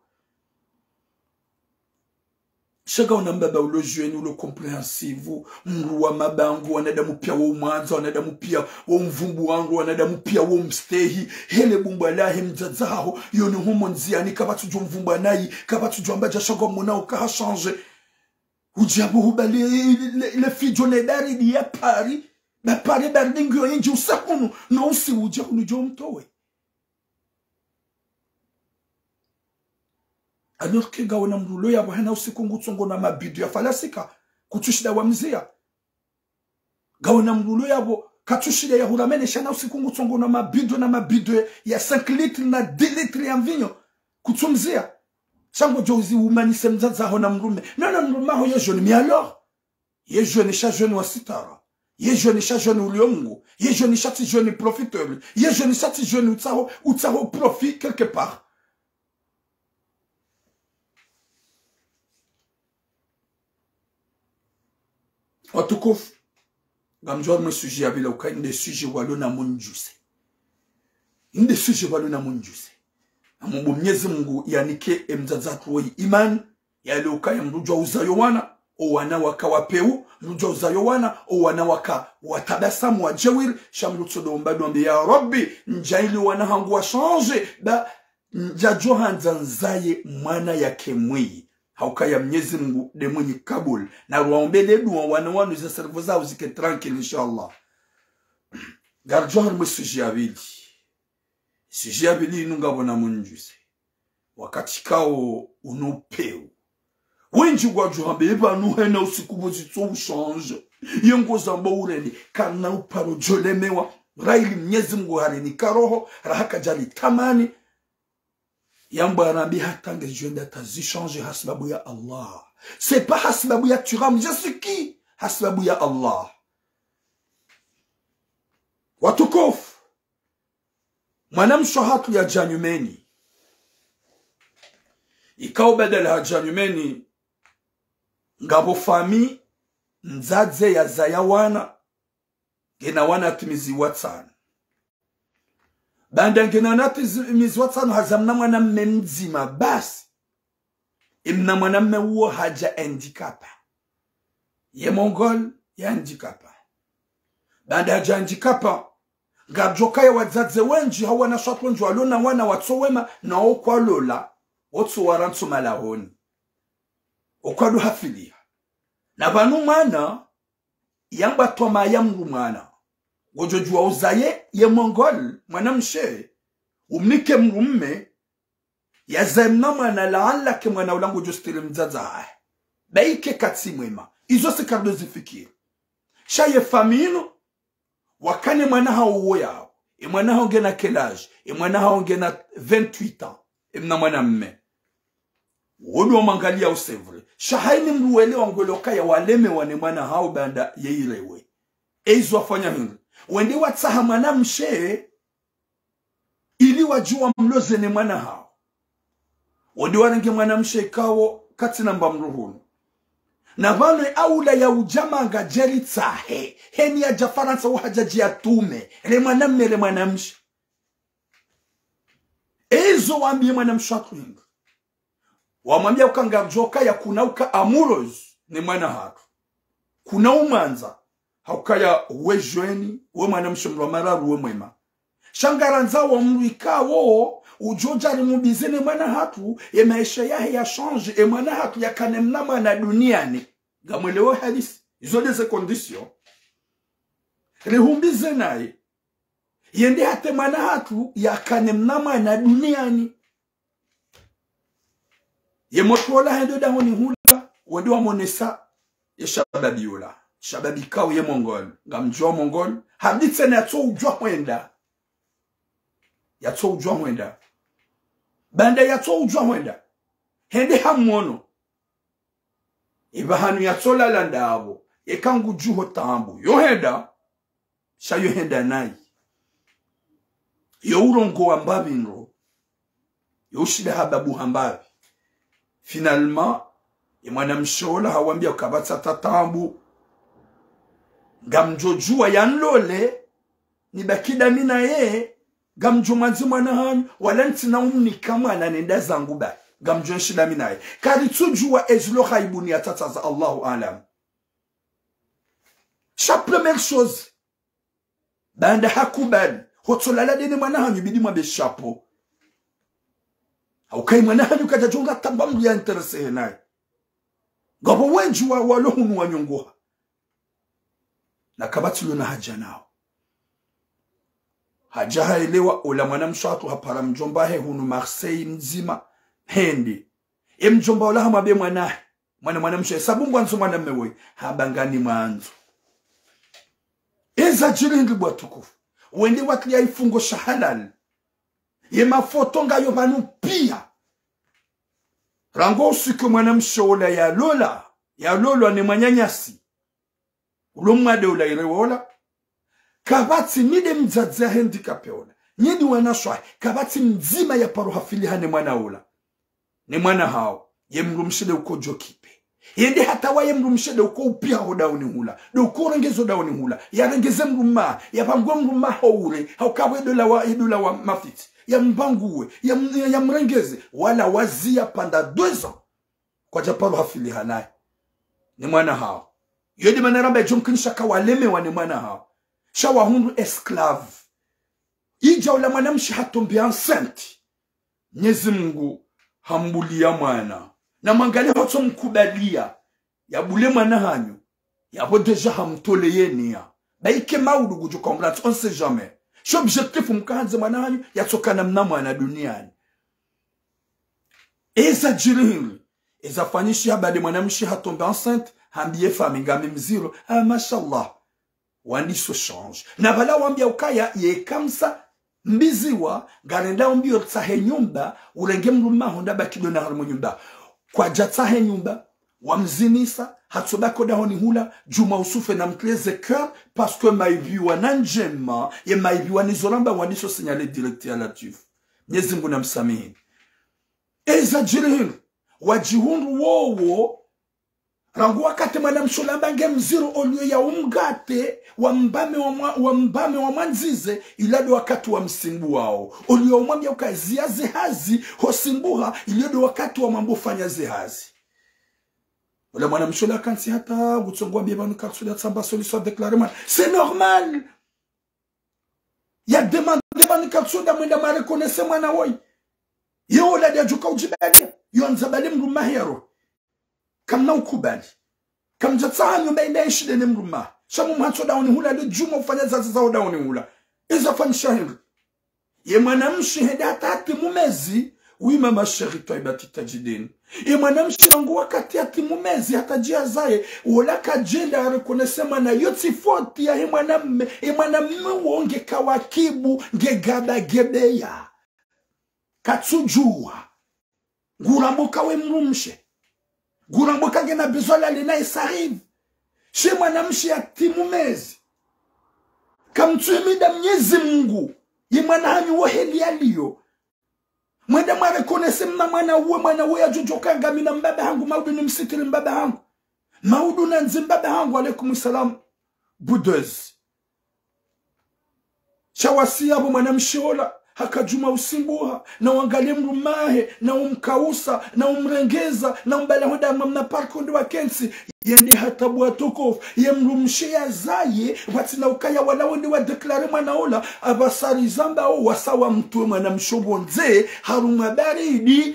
[SPEAKER 1] Chaga una mbaba ulo jeune, ulo compréhensive, mruwa mabangu, wanada mupia wa umanza, wanada mupia wa mvumbu wangu, wanada mupia wa mstehi, hele bumba lahi mzazaho, yoni humo nziani, kabatu jo mvumba nayi, kabatu jo ambaja chaga muna ukaha change. Ujabu hubali, le fijo nedari di ya pari, na pari bardingu yo inji usakunu, na usi ujabu nujo mtowe. alors que gawana mrulo ya bwana usiku ngutsongo na mabidu ya falasika kutushida wa mzia gawana mrulo yabo katushida ya huramene shana usiku ngutsongo na mabidu na mabidu ya cinq litres na dix litres ya mvinyo kutumzia chango jozi umanise mzaza hona mrume nana mrume ho ye jeune mais alors ye jeune cha jeune wa sitara ye jeune cha jeune uliongo ye jeune cha ti jeune profiteur ye jeune cha ti jeune utsaho utsaho profit quelque part. Watukufu gamjwa mwe sujet abila uka inde sujet walo na munjuse inde sujet walo na munjuse amubu Mwenyezi Mungu yanike emzazatu woi imani yale uka ya mrujwa uzayo wana o wana waka wapeu mrujwa uzayo wana o wana waka watabasamu wa jawir shamrutsodo mbadu ambi ya Rabbi njaili wana hangu wa change ba njajo hanzanzaye mwana yake mwi hauka ya Mwenyezi Mungu de mwenye kabul na ruombele duwa wana wanu za servo zao zike tranquille inshallah. Garjo har msuji abili suji abili inunga wana munjuse wakati kao unupeu wenji waju hambe eba nuhena usikubuzi to change yengo zamba ureni kana uparo jolemewa raili Mwenyezi Mungu harini karoho rahaka jali tamani Yamba Arabi hatange jwenda tazi changer hasbabu ya Allah. C'est pas hasbabu ya turam, je suis qui? Hasbabu ya Allah. Watukufu. Mwanam shahatu ya Janyumeni. Ikao badala ya Janyumeni. Ngabo fami. Nzadze ya zayawana. Gena wana timizi watsan. Banda ngena nati mizwatano hazamna mwana mmenzima basi imna mwana mme uo haja handicapa ye mongol ya handicapa banda haja handicapa gajoka ya wadzadze wenji hawa na shotwenji walona wana watsowema na okwa lola otso warantu malahoni okwado hafilia na banu mwana yamba toma ya mru mwana Wojojua uzaye ye mongol mwana mshe umnike mrumme ya zemna mwana laala ke mwana ulangu justile mzaza baike katsi mwema izo se kardo zifikir shaye famino wakane mwana hao uwe yao e mwana hao ngena kelage e mwana hao ngena vingt-huit ans e mna mwana mme wobi wa mangalia usevre shahaini mruwele wangueloka ya waleme wane mwana hao banda ye ilewe e izo wafanya hindu wende watsaha mwana mshe ili wajua mloze ne mwana hao wende warange mwana mshe kawo kati namba mruhunu na vane aula ya ujama nga jeli tsahe heni ya jafaransa uhajaji ya tume le mwana mme le mwana mshe ezo wambie mwana mshatu hingu wamambia ukanga joka ya kuna uka amuroz ne mwana hatu kuna umanza haukaya uwe jweni, uwe mwana mshumru wa mararu uwe mwema. Shangaranza wa mruika wo, ujoja ni mubizene mwana hatu, ye maisha yahe ya change, e mwana hatu ya kanemna mwana duniani. Gamwelewe hadisi, izo deze kondisyon. Rehumbize nae, yende hate mwana hatu ya kanemna mwana duniani. Ye motuola hendo da honi hula, wadi wa monesa, ye shababi yola. Shababi kao ye mongol. Gamjua mongol. Habditse na yato ujua mwenda. Yato ujua mwenda. Banda yato ujua mwenda. Hende hamono. Ibahanu yato lalanda abo. Ekangu juho tambu. Yo henda. Sha yo henda nai. Yo urongo wambabi nro. Yo shida hababu hambabi. Finalement. Imwana mshola hawambia ukabatsa tatambu. Gamjojua yanlole ni bakida mina ye gamjo manzi mwana hanyu wala ntina umni kama ananenda zangu ba gamjo nshida mina ye kari tujua ezlo khaibuni atataza Allahu alam. Cha première chose banda hakubali hotolala dene mwana hanyu bidi mwa be chapeau au kai mwana hanyu kajajonga tambambu ya interesse naye gabo wenji wa walohunu wanyongoha na kabatilu na haja nao haja haelewa ula mwana mshatu hapara mjomba he hunu Marseille mzima hendi emjomba ola hamabe mwana mwana mwana mshe sabungu anzo mwana mewe habangani mwanzo eza jiringi bwatukufu wende watu ya ifungo shahalal ye mafoto nga yo banu pia rango usiku mwana mshe ola ya lola ya lola ni mwanyanyasi ulomade ola irewola kabati mide mzadza handicapé ola nyedi wanashwa kabati mzima ya paro hafili hane mwana ola ni mwana hao ye mrumshide uko jokipe yende hata wa ye mrumshide uko upia hoda unihula do uko rengezo da unihula ya rengeze mruma ya pangu mruma haure haukawe dola wa idola wa mafiti ya mbanguwe ya, ya mrengeze wala wazia panda doza kwa japaro hafili hanaye ni mwana hao yedi manaramba jomkinisha kawaleme wa ni mwana hao shawa hundu esclave ija ula mwanamshi hatombi enceinte Mwenyezi Mungu hambulia mwana na mwangalia hoto mkubalia ya bule mwana hanyu ya bo deja hamtole yenia baike maudu gujo kombrats on sait jamais sho objectif mkaanze mwana hanyu ya tokana mna mwana duniani eza jirihiri eza fanyishi habade mwanamshi hatombi enceinte hambiye fami ngami mziro ah mashallah wandi so change na bala wambia ukaya ye kamsa mbiziwa garenda umbio tsahe nyumba urenge mruma honda bakido na harmo nyumba kwa jatsahe nyumba wamzinisa hatsobako da honi hula juma usufe na mkleze cœur parce que maibiwa nanjema ye maibiwa nizolamba wandi so signaler direct ya latif Mwenyezi Mungu namsamehe eza jirihiri wajihundu wowo rangu wakati mwana mshulamba nge mziro olio ya umgate wambame wa, wambame wa manzize ilado wakati wa msimbu wao olio umambia ukazia zehazi hosimbuha ilado wakati wa mambo fanya zehazi wala mwana mshula kansi hata gutsongwa mbibanu karsula tsamba solution déclarement c'est normal ya demande mbibanu karsula mwenda mare konese mwana woi yo la dia juka ujibali yo nzabali mruma hero kamna ukubali kamjatsa nyumba ina shide ne mruma shamu mhatso dauni hula le juma ufanya zaza za dauni hula iza fan shahir ye mwanamshi heda tati mumezi wi mama sheri toibati tajidin ye mwanamshi nangu wakati ati mumezi hata jia zaye wala kajenda rekonesema na yoti foti ya ye mwanamme ye mwanamme wonge kawakibu ngegaba gebeya katsujua nguramboka we mrumshe nguramboka ngena bezola lena isarive she mwanamshi ati mumezi kamtuimida Mwenyezi Mungu ye mwana hanyu woheli aliyo mwenda mware konese mna mwana uwe mwana uwe ajujoka ngami na mbaba hangu maudu ni msitiri mbaba hangu maudu na nzi mbaba hangu alaikum salam budez shawasi yabo mwana mshiola hakajuma usimbuha na wangalie mrumahe na umkausa na umrengeza na umbala hoda mamna parkondo wa kensi yende hatabu atokof ye mrumshia zaye watina ukaya wala wende wa deklare mwanaola abasari zamba o wasawa mtuwe mwana mshobonze haruma baridi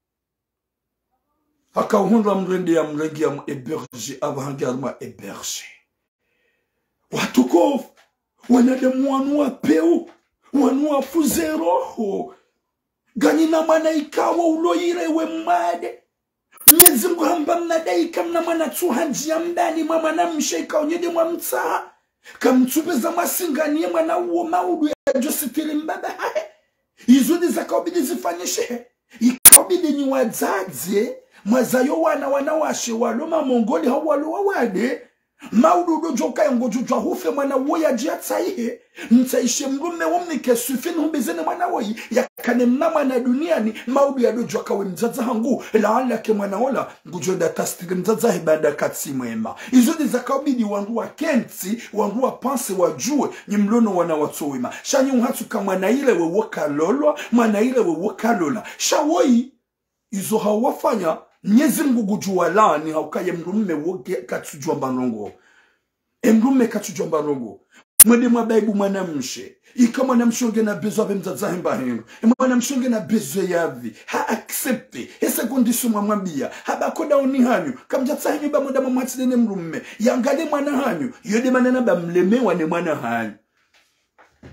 [SPEAKER 1] haka uhundwa mrende ya mregi ya eberge abahangi haruma eberge watokof wanadamu wanua peu wanua fuzeroho ganina mwana ikawa uloire we mwade Mwenyezi Mungu hamba mnadaika mna mwana tsuhanjia mdani mwa mwana mshaika onyede mwa mtsaha kamtsubeza masingani mwana uo maudu ya jositiri mbaba hae izudi zakawbidi zifanyishe ikawbidi ni wadzadze mwazayo wana wanawashe waloma mongoli hao walowa wade maudu dojoka ngojujwa hufe mwana uo ya jiatsaihe mtaishe mrume wumnike sufini humbezene mwana woi yakane mnama na duniani maudu ya dojoka kawe mzaza hangu laala ke mwana ola ngujoda tastiri mzaza hebada katsi mwema izodi zakawbidi wangu wa kenti wangu wa panse wajue ni mlono wana watowema shanyi unhatu ka mwana ile we woka lolo mwana ile we woka lola shawoi izo hawafanya Mwenyezi Mungu gujua lani haukaye mrume woge katujua mbanongo mrume katujua mbanongo mwende mwabaibu mwana mshe ika mwana mshonge na bezo abe mzaza hemba hengu mwana mshonge na bezo yavi ha accepte hesa kondisyo mwambia haba koda oni hanyu kamjatsa hanyu ba mwada mwamatidene mrume yangale mwana hanyu yode manana ba mlemewa ne mwana hanyu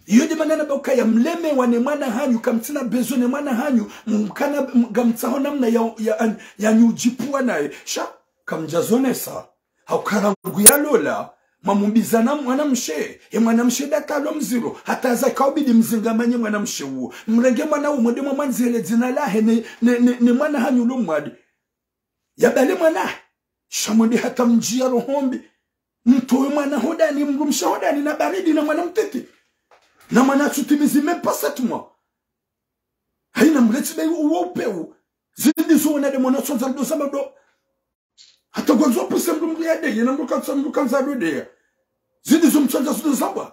[SPEAKER 1] iyo de manana ba ukaya mleme wane mwana hanyu kamtina bezo ne mwana hanyu mkana gamtsaho namna ya ya, ya nyujipua naye sha kamjazone sa haukarangu ya lola mamumbizana mwana mshe ya mwana mshe dakalo mziro hata za kaubidi mzingamanye mwana mshe uo mrenge mwana umode mwanzele zina lahe ni, ni, ni, ni mwana hanyu lumwadi ya bali mwana shamudi hata mjia rohombi mtoe mwana hodani mrumsha hodani na baridi na mwana mtete na mwana tutimizi même pas sept mois haina mleti bei uo upeu zidi zuona de mwana sonza ndo samba do hata gwanzo puse mdu yade yena mdu kanza mdu kanza do de zidi zum sonza ndo samba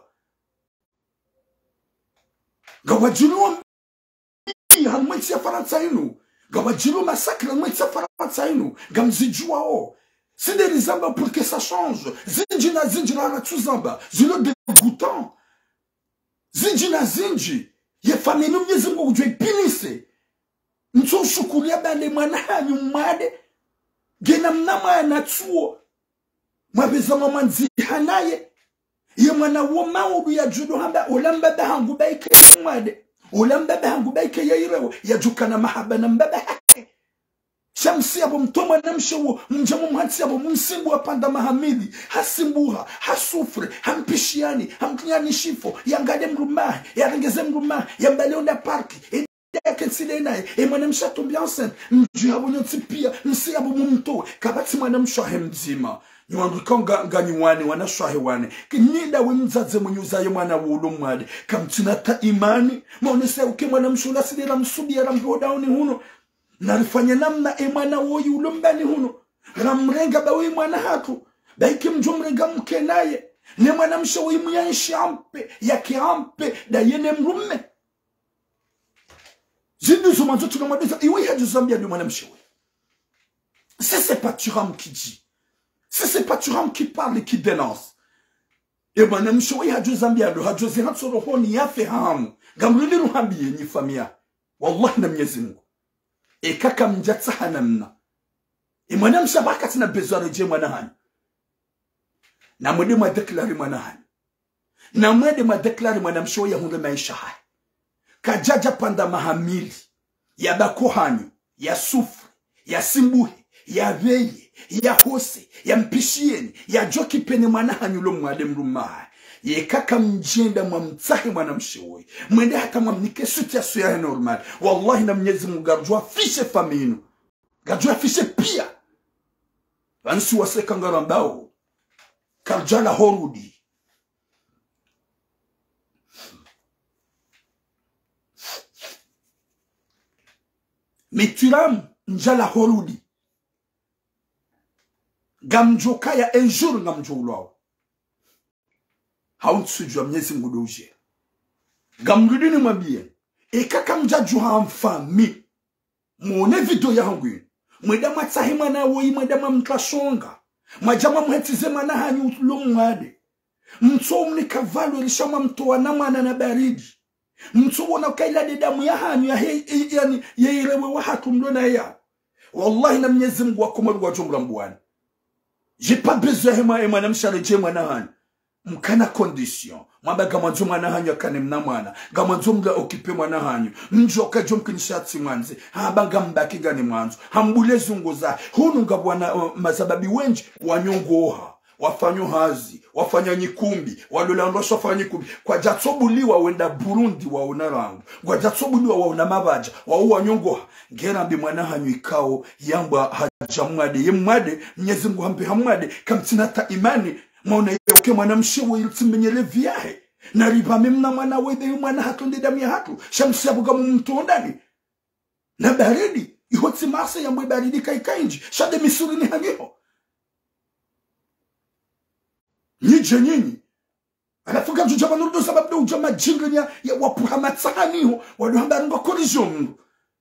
[SPEAKER 1] gawajilu hamwezi ya Faransa inu gawajilu massacre hamwezi ya Faransa inu gamzijua o c'est des zamba pour que ça change zinji na zinji na tuzamba zilo dégoûtant zinji na zinji ye famille mnyezi Mungu ujwe pinise nso shukulia bale mwana hanyu mwade gena mnama na tuo mwabeza mama nzi hanaye ye mwana woma obu ya judo hamba olamba bahangu baike mwade olamba bahangu baike ya irewo ya jukana mahaba na mbaba hake shamsi yabo mtoma na mshewo mjamu mhansi yabo msimbu wapanda mahamili hasimbuha hasufre hampishiani hamknyani shifo yangade mrumahi yarengeze mrumahi yambaleonda parki ya kensile nae e mwana mshatombi enceinte mju yabo nyoti pia msi yabo mumtowe kabati mwana mshahe mzima nyuanduka nganyuwane wana shahe wane kinida wimzaze mwenyuzaye mwana wulo mwade kamtinata imani maonese uke mwana mshula sidira msudi ya rambihodaoni huno narifanya namna emana woyi ulombani huno ramrenga bawi mwana hatu baiki mjumrenga mke naye ne mwana mshawi myanshi ampe yake ampe da yene mrume zindu zumanzo tunamadeza iwe haju zambia ni mwana mshawi c'est pas Thuram qui dit c'est pas Thuram qui parle et qui dénonce e mwana mshawi haju zambia do haju zihatso rohoni yafe hamu gamrudi ruhambiye ni famia wallahi na Mwenyezi Mungu e kaka mjatsa hanamna e mwana mshabaka tina bezware je mwana hani na mwede mwa deklari mwana hani na mwede mwa deklari mwana msho ya hunde maisha hai kajaja panda mahamili ya bakohani ya sufri ya simbuhi ya veye ya hose ya mpishieni ya joki pene mwana hani ulo mwade mrumaha ye kaka mjenda mwa mtahi mwana mshiwe mwende hata mwa mnike situation ya normal wallahi na Mwenyezi Mungu garjua fishe faminu garjua fishe pia wansi waseka ngarambao karjala horudi mituram njala horudi gamjoka ya enjour ngamjoulo haunsujua Mwenyezi Mungu doje gamrudini mwambie e kaka mjaju hamfami muone video yangu mweda matahima na woi mweda mamtlashonga majama muhetize mana hanyu ulomwade mtso mnika valo lishama mtoa na mwana na baridi mtso wona kaila de damu ya hanyu ya he, yani yeirewe wa hatumlona ya wallahi na Mwenyezi Mungu akomaru wa jumla mbwana j'ai pas besoin de moi et madame Charles mwana hanyu mkana condition mwaba gamanzo mwana hanyu akane mna mwana gamanzo mga okipe mwana hanyu njoka jomke nishati mwanze haba ngambaki gani mwanzo hambule zunguza hunu ngabwana uh, masababi wenji wanyongoha wafanyo hazi wafanya nyikumbi walolando wafanya nyikumbi kwa jatsobuliwa wenda Burundi wa unarangu kwa jatsobuliwa wa unamabaja wa uwa nyongoha ngera mbi mwana hanyu ikao yamba hajamwade yemwade Mwenyezi Mungu hampe hamwade kamtinata imani mauna yoke mwana mshewe ilutimenyele viahe na riba mimna mwana wede mwana hatunde damu ya hatu shamsi ya buga mumtondani na baridi ihoti masa ya mwe baridi kaikainji shade misuri ni hanyeho nije nyinyi anafuga jujaba nurudo sababu ujama jingri ya, ya wapuha matsahaniho waduhamba runga korizio mndu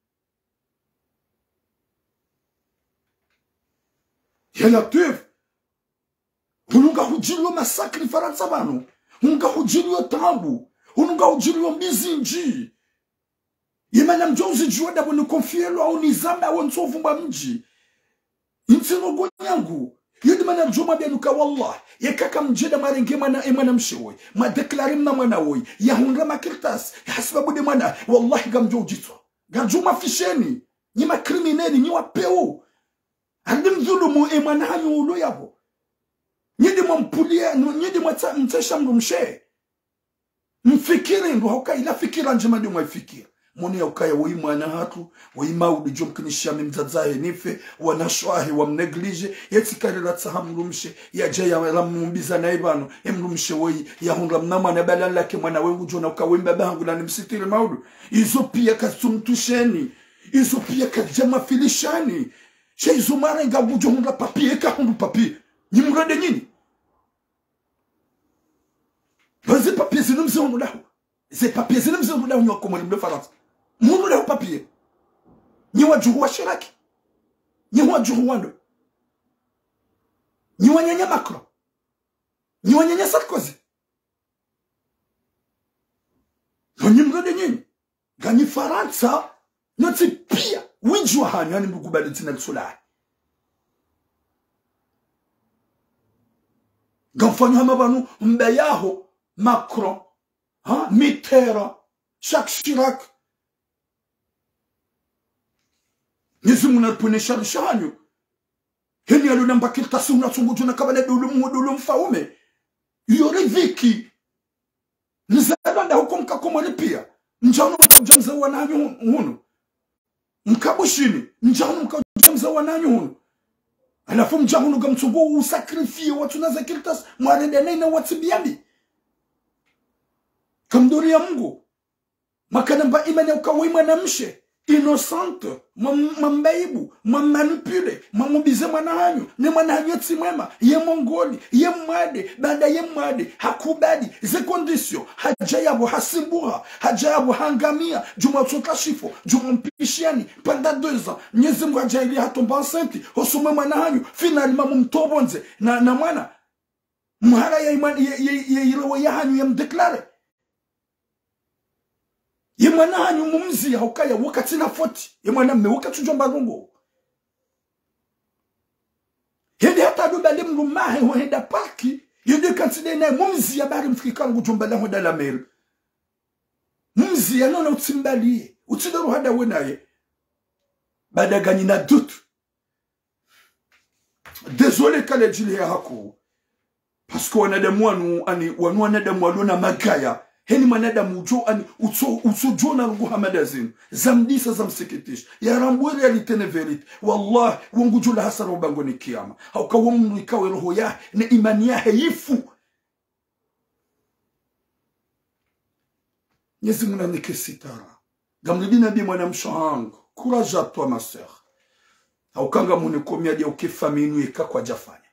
[SPEAKER 1] yala tuefu ununga hujiriyo masakri Faransa bano ununga hujiriyo tambu ununga hujiriyo mbizinji yemana mjouzi juwa dabo ni konfielo au nizamba au nsovumba mji intino gonyangu yedi mana juma benuka wallah yekaka mjeda marenge mana emana mshewe ma deklare mna mwana woy ya hunra makirtas hasbabu de mana wallahi gamjo jitwa gajuma fisheni ni ma crimineli ni wa peo andim zulumu emana hanyu ulo yabo nyidi mwampulia nyidi mwata mtesha mrumshe mfikiri ndo hauka ila fikira njema ndio mwafikira mwone ya ukaya woi mwana hatu woi maudi jom kinishia mimzazahe nife wanashwahi wa mneglije yeti karela tsaha mrumshe ya jaya la mumbiza na ibano ya mrumshe woi ya hunra mnama na bala lake mwana wengu jona ukawemba bahangu na nimsitiri maudu izo pia kasumtusheni izo pia kajama filishani she izo mara inga wujo hunra papi eka hundu papi nyimurade nyini Vas-y papier c'est nous sommes là. C'est papier c'est nous sommes là on comme le France. Mon là papier. Ni wa juru wa Chirac. Ni wa juru wando. Ni wa nyanya Macron. Ni wa nyanya Sarkozy. Ni mgode nyinyi. Gani Faransa noti pia wijwa hani yani mkubali tina sulai. Gamfanyo hamabanu mbayaho Macron, hein, Mitterrand, Jacques Chirac. Nizi muna pune shari shahanyo. Heni alu namba kilta suna sunguju na kabale dulumu dulumu faume. Yori viki. Nizadanda hukumka kumali pia. Njanu mkajamza wananyu hunu. Mkabushini. Njanu mkajamza wananyu hunu. Alafu mjahunu gamtsugu usakrifie watu naza kiltas. Mwarende nena watibiabi. Kamdori ya Mungu makanamba imane ukawima na mshe innocente mambaibu mamanipule mamubize mwana hanyu ne mwana hanyu yeti mwema ye mongoli ye mwade bada ye mwade hakubadi ze kondisyon haja yabo hasimbura haja yabo hangamia juma utokashifo juma mpishiani pendant deux ans nyezi mwa jaili hatomba enceinte hosume mwana hanyu finalement mumtobonze na, na mwana mhara ya imani ye, ye, ye, ye, ya hanyu ya mdeklare Yemwana hanyu mumzi ya ukaya wakati na foti. Yemwana mme wakati jomba rungo. Hindi hata dubali mrumahe huenda parki. Yende kantine na mumzi ya bari mfikangu jomba la hoda la meri. Mumzi ya nona utimbali. Utidaru hada wenaye. Bada gani na doute. Désolé kale jili ya haku. Parce que wanadamu wanu, ani, wanu wanadamu waluna magaya. Heni manadamu ujo ani utso utso jona rungu hamadazin zamdisa zamseketish ya rambwe realite ne verite wallah wangu jula hasara ubango ni kiyama hauka wamu ikawe roho ya ne imani ya heifu Nyezi muna nike sitara gamlibina bi mwana mshangu courage à toi ma sœur hauka nga mune komia dia ukifaminu yeka kwa jafanya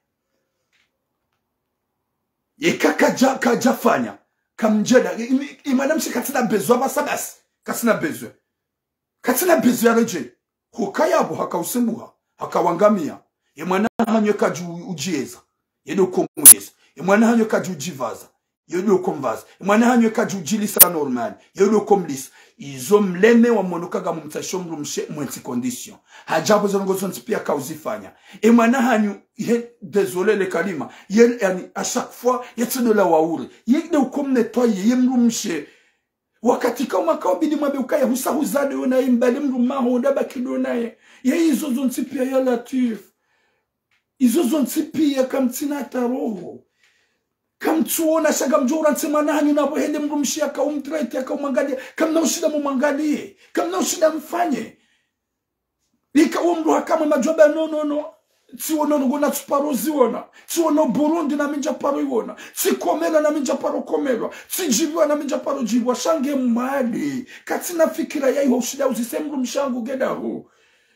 [SPEAKER 1] yeka kaja jafanya kamjeda imadam si katina bezo ba sabas katina bezo katina bezo ya reje hukayabo hakausembuha hakawangamia imwana hanyo kaju ujieza yedo komuyeza imwana hanyo kaju ujivaza yedo komvaza imwana hanyo kaju ujilisa normal yedo komlisa izo mleme wa monokaga mumtashomru mshe mwenti condition hajabu zongo zonti pia kauzifanya imwana hanyo ye désolé le kalima ye yani à chaque fois yetse de la wauri yedo kom nettoyer yemru mshe wakati kama kaubidi mabe ukaya husa huzade ona imbali mru maho ndaba kidona ye ye izo zonti pia ya latif izo zonti pia kamtina taroho Kam tuona shaga mjora nsemana hanyu na bohende mrumshia ka umtrete ka umangalia kam na ushida mumangalie kam na ushida mfanye ika umru hakama majoba no no no tiwono ngona tuparozi wona tiwono Burundi na minja paro iwona tikomela na minja paro komelwa tijibiwa na minja paro jibwa shange mali katina fikira yai ushida uzisemru mshangu geda hu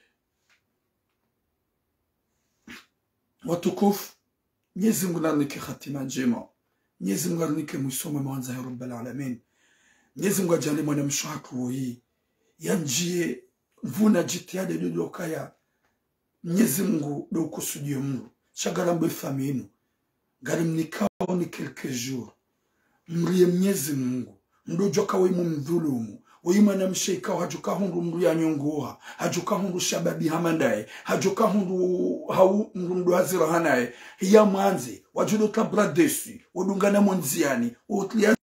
[SPEAKER 1] watukufu Mwenyezi Mungu anike hatima njema. Mwenyezi Mungu anike mwisome mwanza ya Rabbul Alamin. Mwenyezi Mungu ajalie mwana mshaku hii. Yanjie vuna jitihada dodo kaya. Mwenyezi Mungu do kusudio Mungu. Shagarambo faminu. Gari mnikao ni quelques jours. Mrie Mwenyezi Mungu. Ndo joka we mumdhulumu. Oima na msheika hajuka hundu mru ya nyongoha, hajuka hundu shababi hamandaye, hajuka hundu hau mru hazira hanaye, hiya manzi, wajudo tabra desi, wadungana monziani, utlia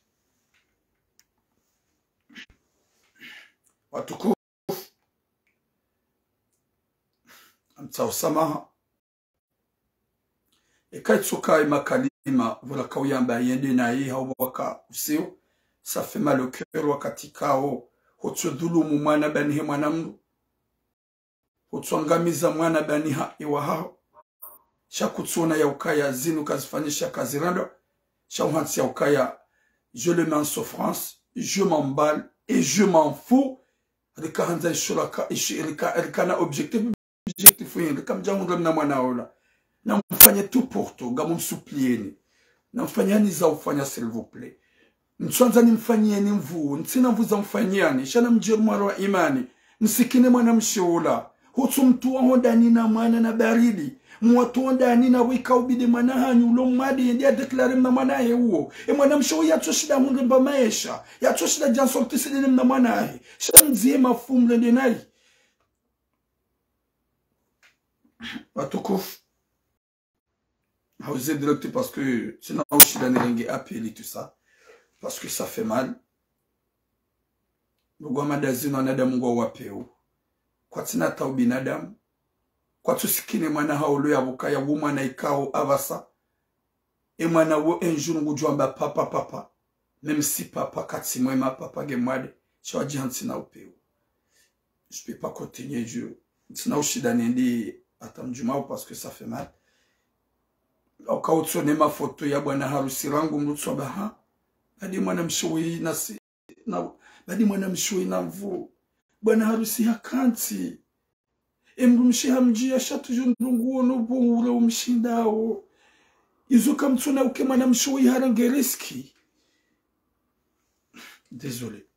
[SPEAKER 1] watukufu, amtao samaha, ekaitsuka ima kalima, vula kauyamba yende na hii hau waka usio, ça fait mal au cœur wakati kao hotsudhulumu mwana banihe mwana mndu hotswangamiza mwana baniha iwa hao shakutsona ya ukaya zinu kazifanyisha kazirando shauhansi ya ukaya je le mets en souffrance, je m'emballe et je m'en fous rika hanza ishuraka rika rika na objectif objectif yin rika mjangu na mwana ola na mfanye tout pour tout gamu msuplieni na mfanye niza ufanya s'il vous plaît. Mchwanza nimfanyie ni mvuu, ntina mvuza mfanyiani, shana mjiru mwaro wa imani, msikine mwana mshola, hutu mtu wa ndani na mwana na baridi, mwatu wa ndani na wika ubide mwana hanyu, ulo mwadi yendi ya deklare mna mwana he uo, e mwana mshola ya choshida hundu mba maesha, ya choshida jansorti sidini mna mwana he, shana mzie mafumle denai. Watukufu, hauze directe parce que sinon ushida nirenge appeli tout ça. Parce que ça fait mal. Mungu madazino anadamu ngwa wapeo. Kwa tina tau binadamu. Kwa tusikine mwana haulu ya bukaya wumana ikao avasa. E mwana wo enjuru ngujwamba papa papa. Même si papa kati mwema papa gemwade. Chwa jihansi na upeo. Je peux pas continuer je. Tina ushida nendi atamjumao parce que ça fait mal. Oka utsone mafoto ya bwana harusi rangu mrutso baha. Badi mwana mshui nasi na badi mwana mshui na mvu bwana harusi hakanti emru mshiha mjia shatu jundungu no bure umshindao izuka mtuna uke mwana mshui harange riski. Désolé.